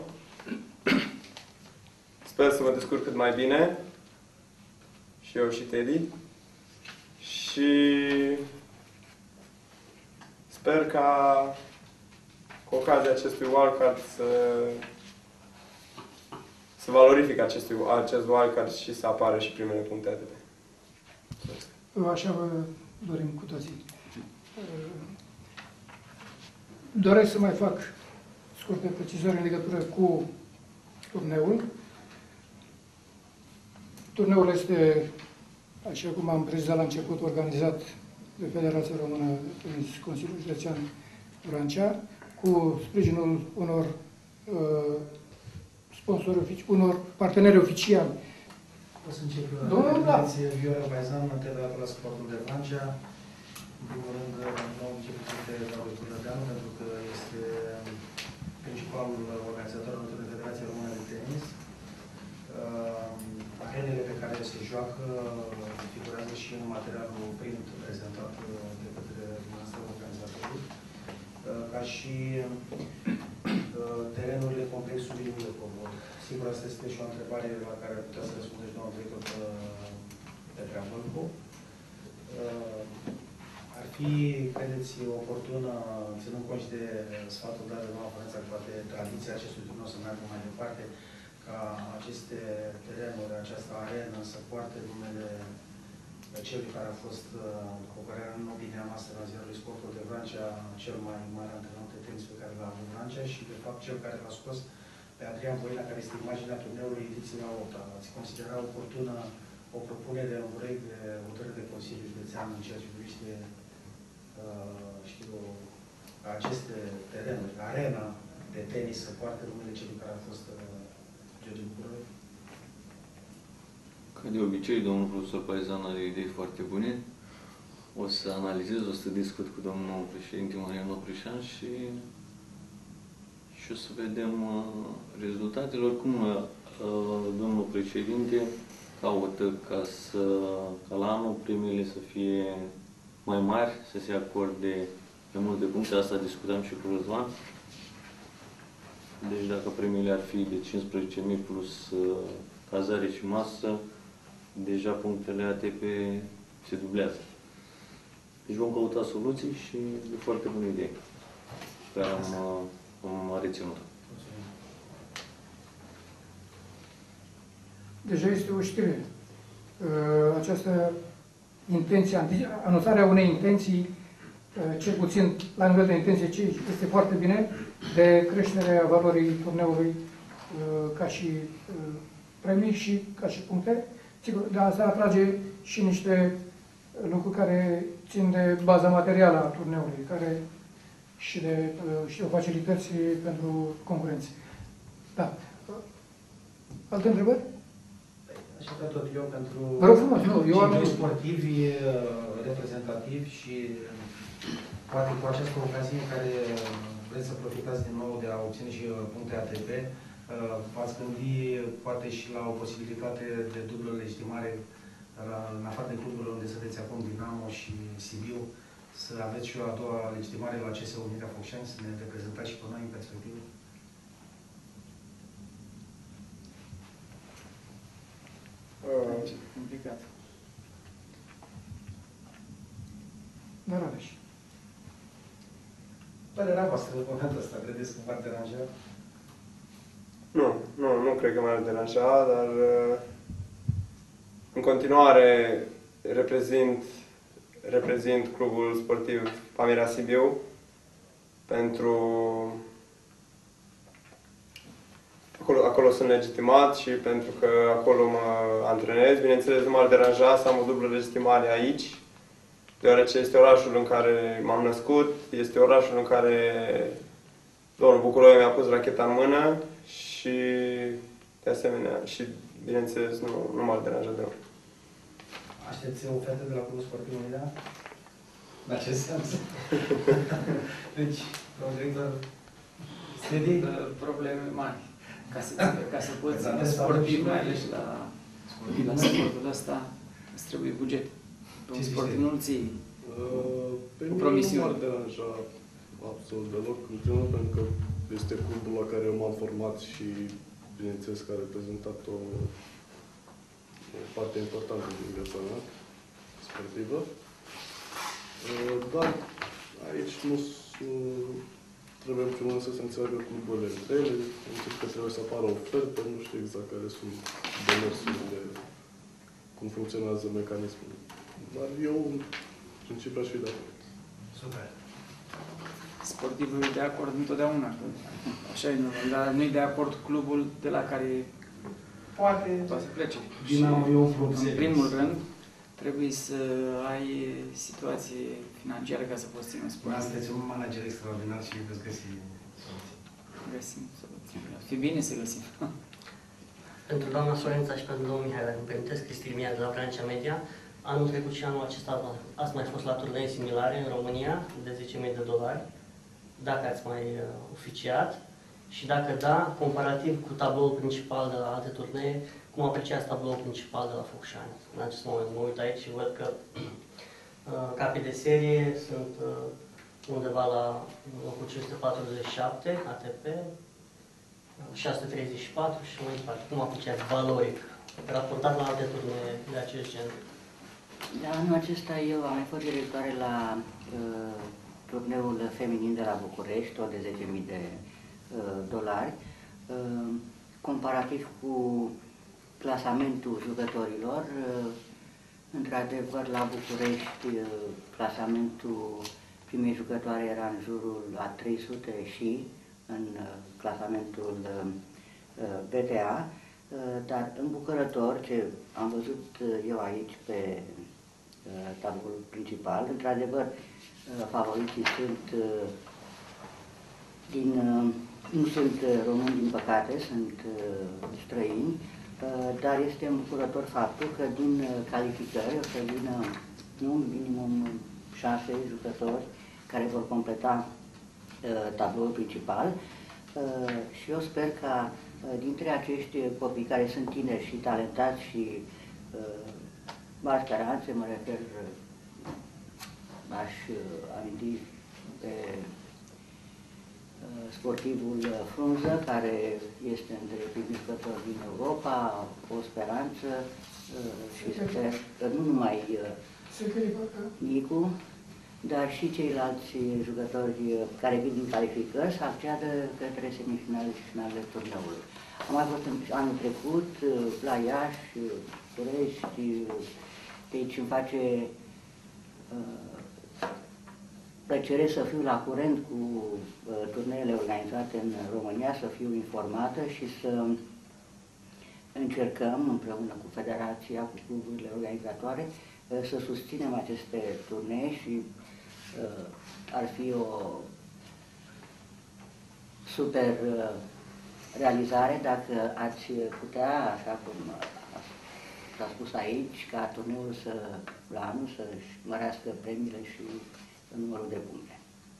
Sper să mă descurc cât mai bine, și eu și Teddy. Și sper ca cu ocazia acestui wildcard să, să valorific acestui, acest wildcard și să apară și primele puncte A T P. Așa vă dorim cu toții. Doresc să mai fac scurte precizări în legătură cu turneul. Turneul este, așa cum am precizat la început, organizat de Federația Română de Tenis, Consiliul Județean Vrancea, cu sprijinul unor uh, sponsori, unor parteneri oficiali. O să încep Domnul, intervenție, Viorel Baizan, Teledatul la Sportul de Vrancea. În primul rând, nou început de Raul Curlădeanu, pentru că este principalul organizator al Federației Române de Tenis. Arenele pe care se joacă figurează și în materialul print prezentat de către dumneavoastră organizatorul, ca și terenurile complexului Milcovod. Sigur, asta este și o întrebare la care ar putea să răspundeți doamna director Petrea Vâlcu. Ar fi, credeți, oportună, ținând cont de sfatul dat de doamna Fănăța, că poate tradiția acestui turneu să meargă mai departe, ca aceste terenuri, această arenă să poarte numele celui care a fost, cu care era în opinia noastră la ziarul Sportul de Vrancea, cel mai mare antrenor de tenis pe care l-a avut Vrancea și, de fapt, cel care l-a scos pe Adrian Voina, care este imaginea turneului ediției a opta. Ați considera oportună o propunere în proiect de hotărâre de Consiliu Județean în ceea ce privește, uh, știu, aceste terenuri, arena de tenis să poarte numele celui care a fost uh, George Bucuroi? Ca de obicei, domnul profesor Paizan are idei foarte bune. O să analizez, o să discut cu domnul președinte Marian Oprișan și, și o să vedem uh, rezultatele. Oricum, uh, domnul președinte caută ca, să, ca la anul premiile să fie mai mari, să se acorde mai multe puncte. Asta discutam și cu Răzvan. Deci dacă premiile ar fi de cincisprezece mii plus uh, cazare și masă, deja punctele A T P se dublează. Deci vom căuta soluții și e foarte bună idee pe care am, am reținut. Deja este o știre. Această intenție, anunțarea unei intenții, cel puțin la nivel de intenție, ce este foarte bine, de creșterea valorii turneului ca și premii și ca și puncte. Sigur, de asta atrage și niște lucruri care țin de baza materială a turneului, care și de, și de facilități pentru concurenți. Da. Alte întrebări? Așa că tot eu pentru Vă rog frumos, nu, eu am... sportivi reprezentativi și poate cu această ocazie în care vreți să profitați din nou de a obține și puncte A T P, v-ați gândi poate și la o posibilitate de dublă legitimare în afară de cluburile unde sunteți acum, Dinamo și Sibiu, să aveți și o a doua legitimare la C S U Unirea Focșani, să ne reprezentați și pe noi în perspectivă? Uh, complicat. Da, Rareș. Părerea voastră, în momentul ăsta, credeți că v-ar deranja? Nu, nu, nu cred că m-ar deranja, dar uh, în continuare reprezint, reprezint clubul sportiv Pamirea Sibiu pentru... Acolo, acolo sunt legitimat și pentru că acolo mă antrenez. Bineînțeles, nu m-ar deranja să am o dublă legitimare aici, deoarece este orașul în care m-am născut, este orașul în care domnul Bucuroiu mi-a pus racheta în mână și, de asemenea, și, bineînțeles, nu, nu m-ar deranja deloc. Aștepți o ofertă de la Clubul Sportiv Unirea? În acest sens? Deci, domnul director, steady? Probleme mari. Ca să, ca să poți ține sportiv, mai ales la, la sportul ăsta, îți trebuie buget. Un sportiv nu-l ții Pe mine nu m-ar deranja absolut deloc, în primul rând pentru că este clubul la care eu m-am format și, bineînțeles, că a reprezentat o, o parte importantă din viața mea sportivă. Dar aici nu trebuie, în primul rând, să se înțeleagă cluburile între ele, pentru că trebuie să apară oferte, nu știu exact care sunt demersurile, cum funcționează mecanismul. Dar eu, în principiu, aș fi de acord. Super. Sportivul e de acord întotdeauna, că așa e normal, dar nu e de acord clubul de la care poate, poate să plece. Dinamo e un club în serios. primul rând, trebuie să ai situație financiară ca să poți ține un sport. Sunteți un manager extraordinar și veți găsi soluții. Găsim soluții. Fi bine să găsim. Pentru doamna Sorența și pentru domnul Mihai, dacă îmi permiteți, Cristin Mia de la Francia Media, anul trecut și anul acesta ați mai fost la turnee similare în România, de zece mii de dolari, dacă ați mai uh, oficiat, și dacă da, comparativ cu tabloul principal de la alte turnee, cum apreciați tabloul principal de la Focșani? În acest moment mă uit aici și văd că uh, capii de serie sunt uh, undeva la locul cinci sute patruzeci și șapte A T P, șase sute treizeci și patru și mai departe. Cum apreciați valoric, raportat la alte turnee de acest gen? Da, anul acesta eu am mai fost directoare la uh, turneul feminin de la București, tot de zece mii de uh, dolari. Uh, comparativ cu clasamentul jucătorilor, uh, într-adevăr la București uh, clasamentul primei jucătoare era în jurul a trei sute și în uh, clasamentul uh, B T A, uh, dar îmbucurător, ce am văzut uh, eu aici pe uh, tabloul principal, într-adevăr uh, favoriții sunt uh, din, uh, nu sunt uh, români, din păcate, sunt uh, străini, uh, dar este îmbucurător faptul că din uh, calificări o să vină nu, minimum șase jucători care vor completa uh, tabloul principal uh, și eu sper ca uh, dintre acești copii care sunt tineri și talentați și uh, mari speranțe, mă refer, uh, aș uh, aminti pe uh, sportivul Frunză, care este între primii jucători din Europa, o speranță uh, și sper că nu numai uh, Nicu, dar și ceilalți jucători care vin din calificări să acceadă către semifinale și finale turneului. Am mai fost anul trecut la Iași, București, deci îmi face uh, plăcere să fiu la curent cu uh, turneele organizate în România, să fiu informată și să încercăm împreună cu Federația, cu cluburile organizatoare, uh, să susținem aceste turnee și Uh, ar fi o super uh, realizare dacă ați putea, așa cum s-a spus aici, ca turneul să, la anul să-și mărească premiile și numărul de puncte.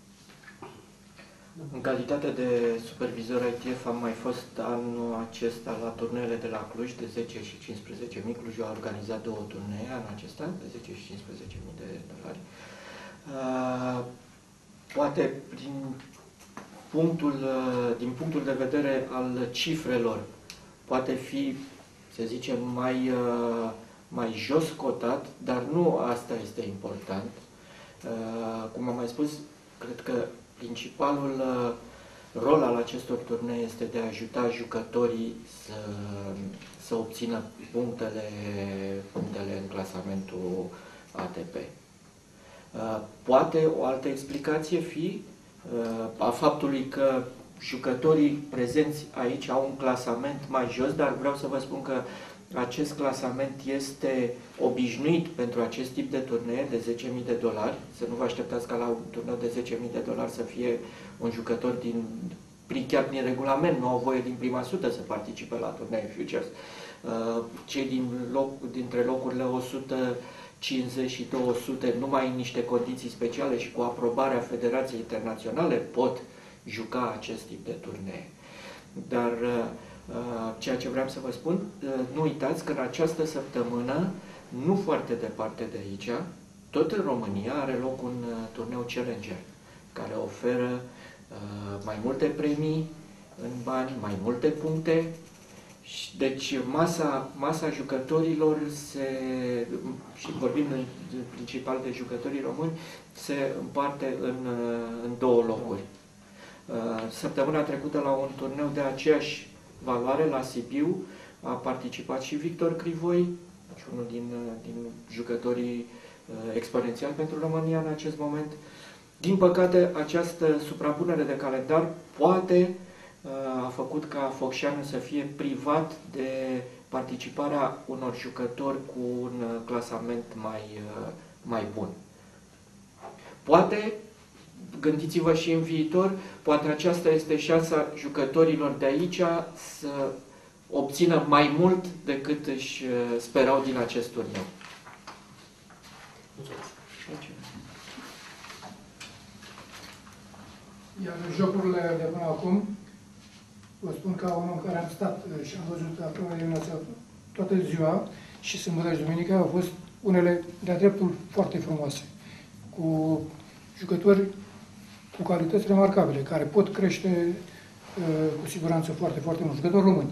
În calitate de supervizor I T F am mai fost anul acesta la turneele de la Cluj de zece și cincisprezece mii. Clujul a organizat două turnee anul acesta de zece și cincisprezece mii de dolari. Uh, poate prin punctul, uh, din punctul de vedere al cifrelor poate fi, să zicem, mai, uh, mai jos cotat, dar nu asta este important. Uh, cum am mai spus, cred că principalul uh, rol al acestor turnee este de a ajuta jucătorii să, să obțină punctele, punctele în clasamentul A T P. Poate o altă explicație fi a faptului că jucătorii prezenți aici au un clasament mai jos, dar vreau să vă spun că acest clasament este obișnuit pentru acest tip de turnee de zece mii de dolari. Să nu vă așteptați ca la un turneu de zece mii de dolari să fie un jucător din, chiar din regulament, nu au voie din prima sută să participe la turnee Futures. Cei din loc, dintre locurile o sută cincizeci și două sute, numai în niște condiții speciale și cu aprobarea Federației Internaționale pot juca acest tip de turnee. Dar ceea ce vreau să vă spun, nu uitați că în această săptămână, nu foarte departe de aici, tot în România are loc un turneu Challenger, care oferă mai multe premii în bani, mai multe puncte. Deci masa, masa jucătorilor, se, și vorbim în principal de jucătorii români, se împarte în, în două locuri. Săptămâna trecută la un turneu de aceeași valoare la Sibiu a participat și Victor Crivoi, unul din, din jucătorii exponențiali pentru România în acest moment. Din păcate, această suprapunere de calendar poate a făcut ca Focșanu să fie privat de participarea unor jucători cu un clasament mai, mai bun. Poate, gândiți-vă și în viitor, poate aceasta este șansa jucătorilor de aici să obțină mai mult decât își sperau din acest turneu. Iar jocurile de până acum, vă spun ca unul în care am stat și am văzut aproape eliminația toată ziua și sâmbătă și duminica, au fost unele de-a dreptul foarte frumoase, cu jucători cu calități remarcabile, care pot crește cu siguranță foarte, foarte mult, jucători români.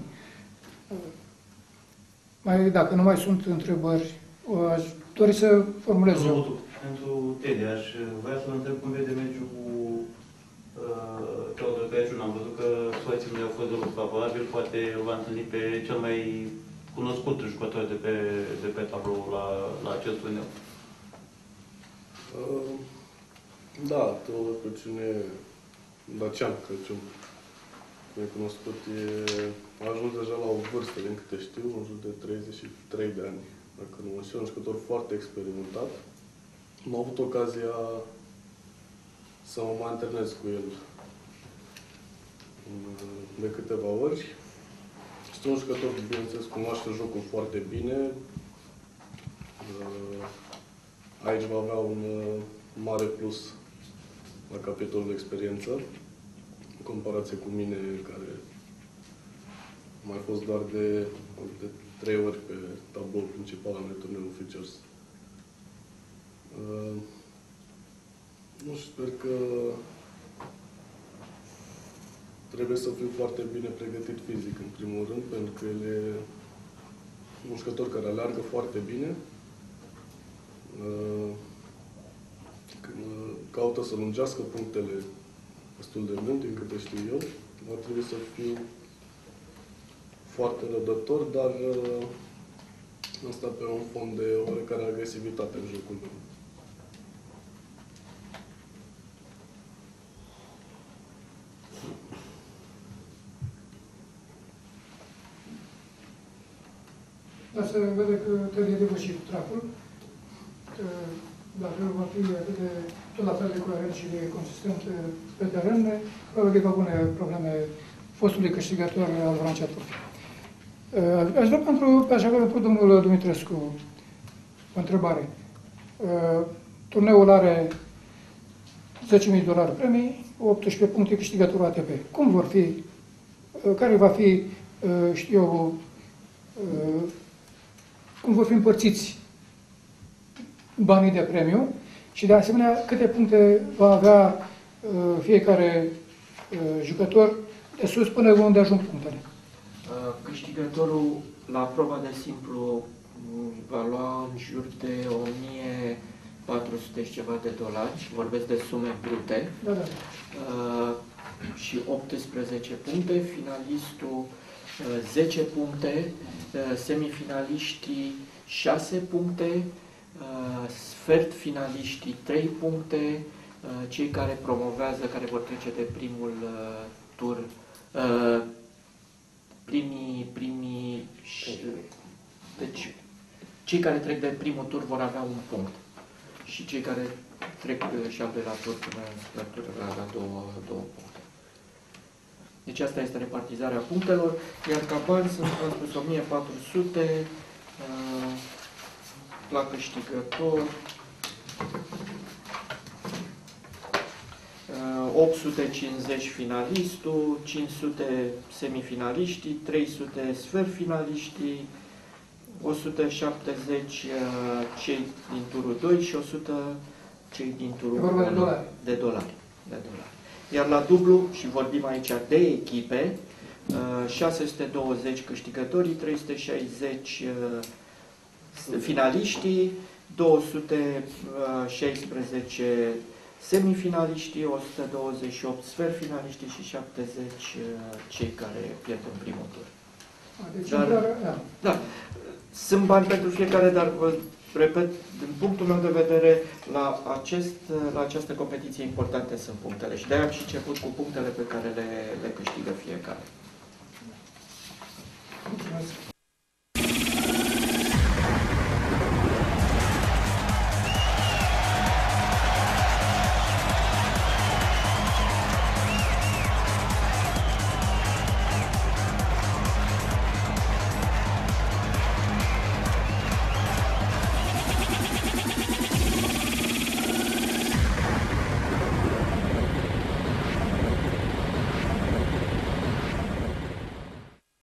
Mai, dacă nu mai sunt întrebări, aș dori să formulez eu. Pentru Teddy, aș vrea să vă întreb cum vede meciul cu Teodor Crăciun. Am văzut că situațiile au fost deloc favorabil, poate va întâlni pe cel mai cunoscut jucător de pe, de pe tablou la, la acest turneu. Uh, da, Teodor Crăciun e Dacian Crăciun. Cum e cunoscut, e, a ajuns deja la o vârstă, din câte știu, în jur de treizeci și trei de ani. Dacă nu mă știu, un jucător foarte experimentat. Am avut ocazia să mă mai antrenez cu el de câteva ori. Este un jucător, bineînțeles, cunoaște jocul foarte bine. Aici va avea un mare plus la capitolul de experiență, în comparație cu mine, care am mai fost doar de, de trei ori pe tabloul principal al turneului Futures. Uh, nu știu, sper că trebuie să fiu foarte bine pregătit fizic, în primul rând, pentru că el e un jucător care aleargă foarte bine, uh, caută să lungească punctele destul de mult, din câte știu eu. Va trebui să fiu foarte răbdător, dar uh, asta pe un fond de oarecare agresivitate în jocul meu. Dar se vede că trebuie depășit tracul. Dacă va fi atât de, tot la fel de coerent și de consistent pe teren, probabil că va pune probleme fostului câștigător al Vrancea Trophy. Aș vrea pentru, aș avea pentru domnul Dumitrescu o întrebare. Turneul are zece mii de dolari premii, optsprezece puncte câștigătorul A T P. Cum vor fi, care va fi, știu eu, cum vor fi împărțiți banii de premiu și, de asemenea, câte puncte va avea uh, fiecare uh, jucător de sus până unde ajung punctele. Uh, câștigătorul la proba de simplu va lua în jur de o mie patru sute și ceva de dolari, vorbesc de sume brute. Da, da. Uh, și optsprezece puncte, finalistul zece puncte, semifinaliștii șase puncte, sfert finaliștii trei puncte, cei care promovează, care vor trece de primul tur, primii, primii, deci cei care trec de primul tur vor avea un punct și cei care trec și al doilea tur până la tur vor avea două, două puncte. Deci asta este repartizarea punctelor, iar ca bani sunt, am spus, o mie patru sute uh, la câștigător, uh, opt sute cincizeci finalistul, cinci sute semifinaliștii, trei sute sfert finaliștii, o sută șaptezeci uh, cei din turul doi și o sută cei din turul unu. De dolari. De dolari. De dolari. Iar la dublu, și vorbim aici de echipe, șase sute douăzeci câștigătorii, trei sute șaizeci finaliștii, două sute șaisprezece semifinaliștii, o sută douăzeci și opt sfert finaliștii și șaptezeci cei care pierd în primul tur. Deci, dar, da. da, sunt bani pentru fiecare, dar vă repet, din punctul meu de vedere, la, acest, la această competiție importante sunt punctele și de-aia am și început cu punctele pe care le, le câștigă fiecare.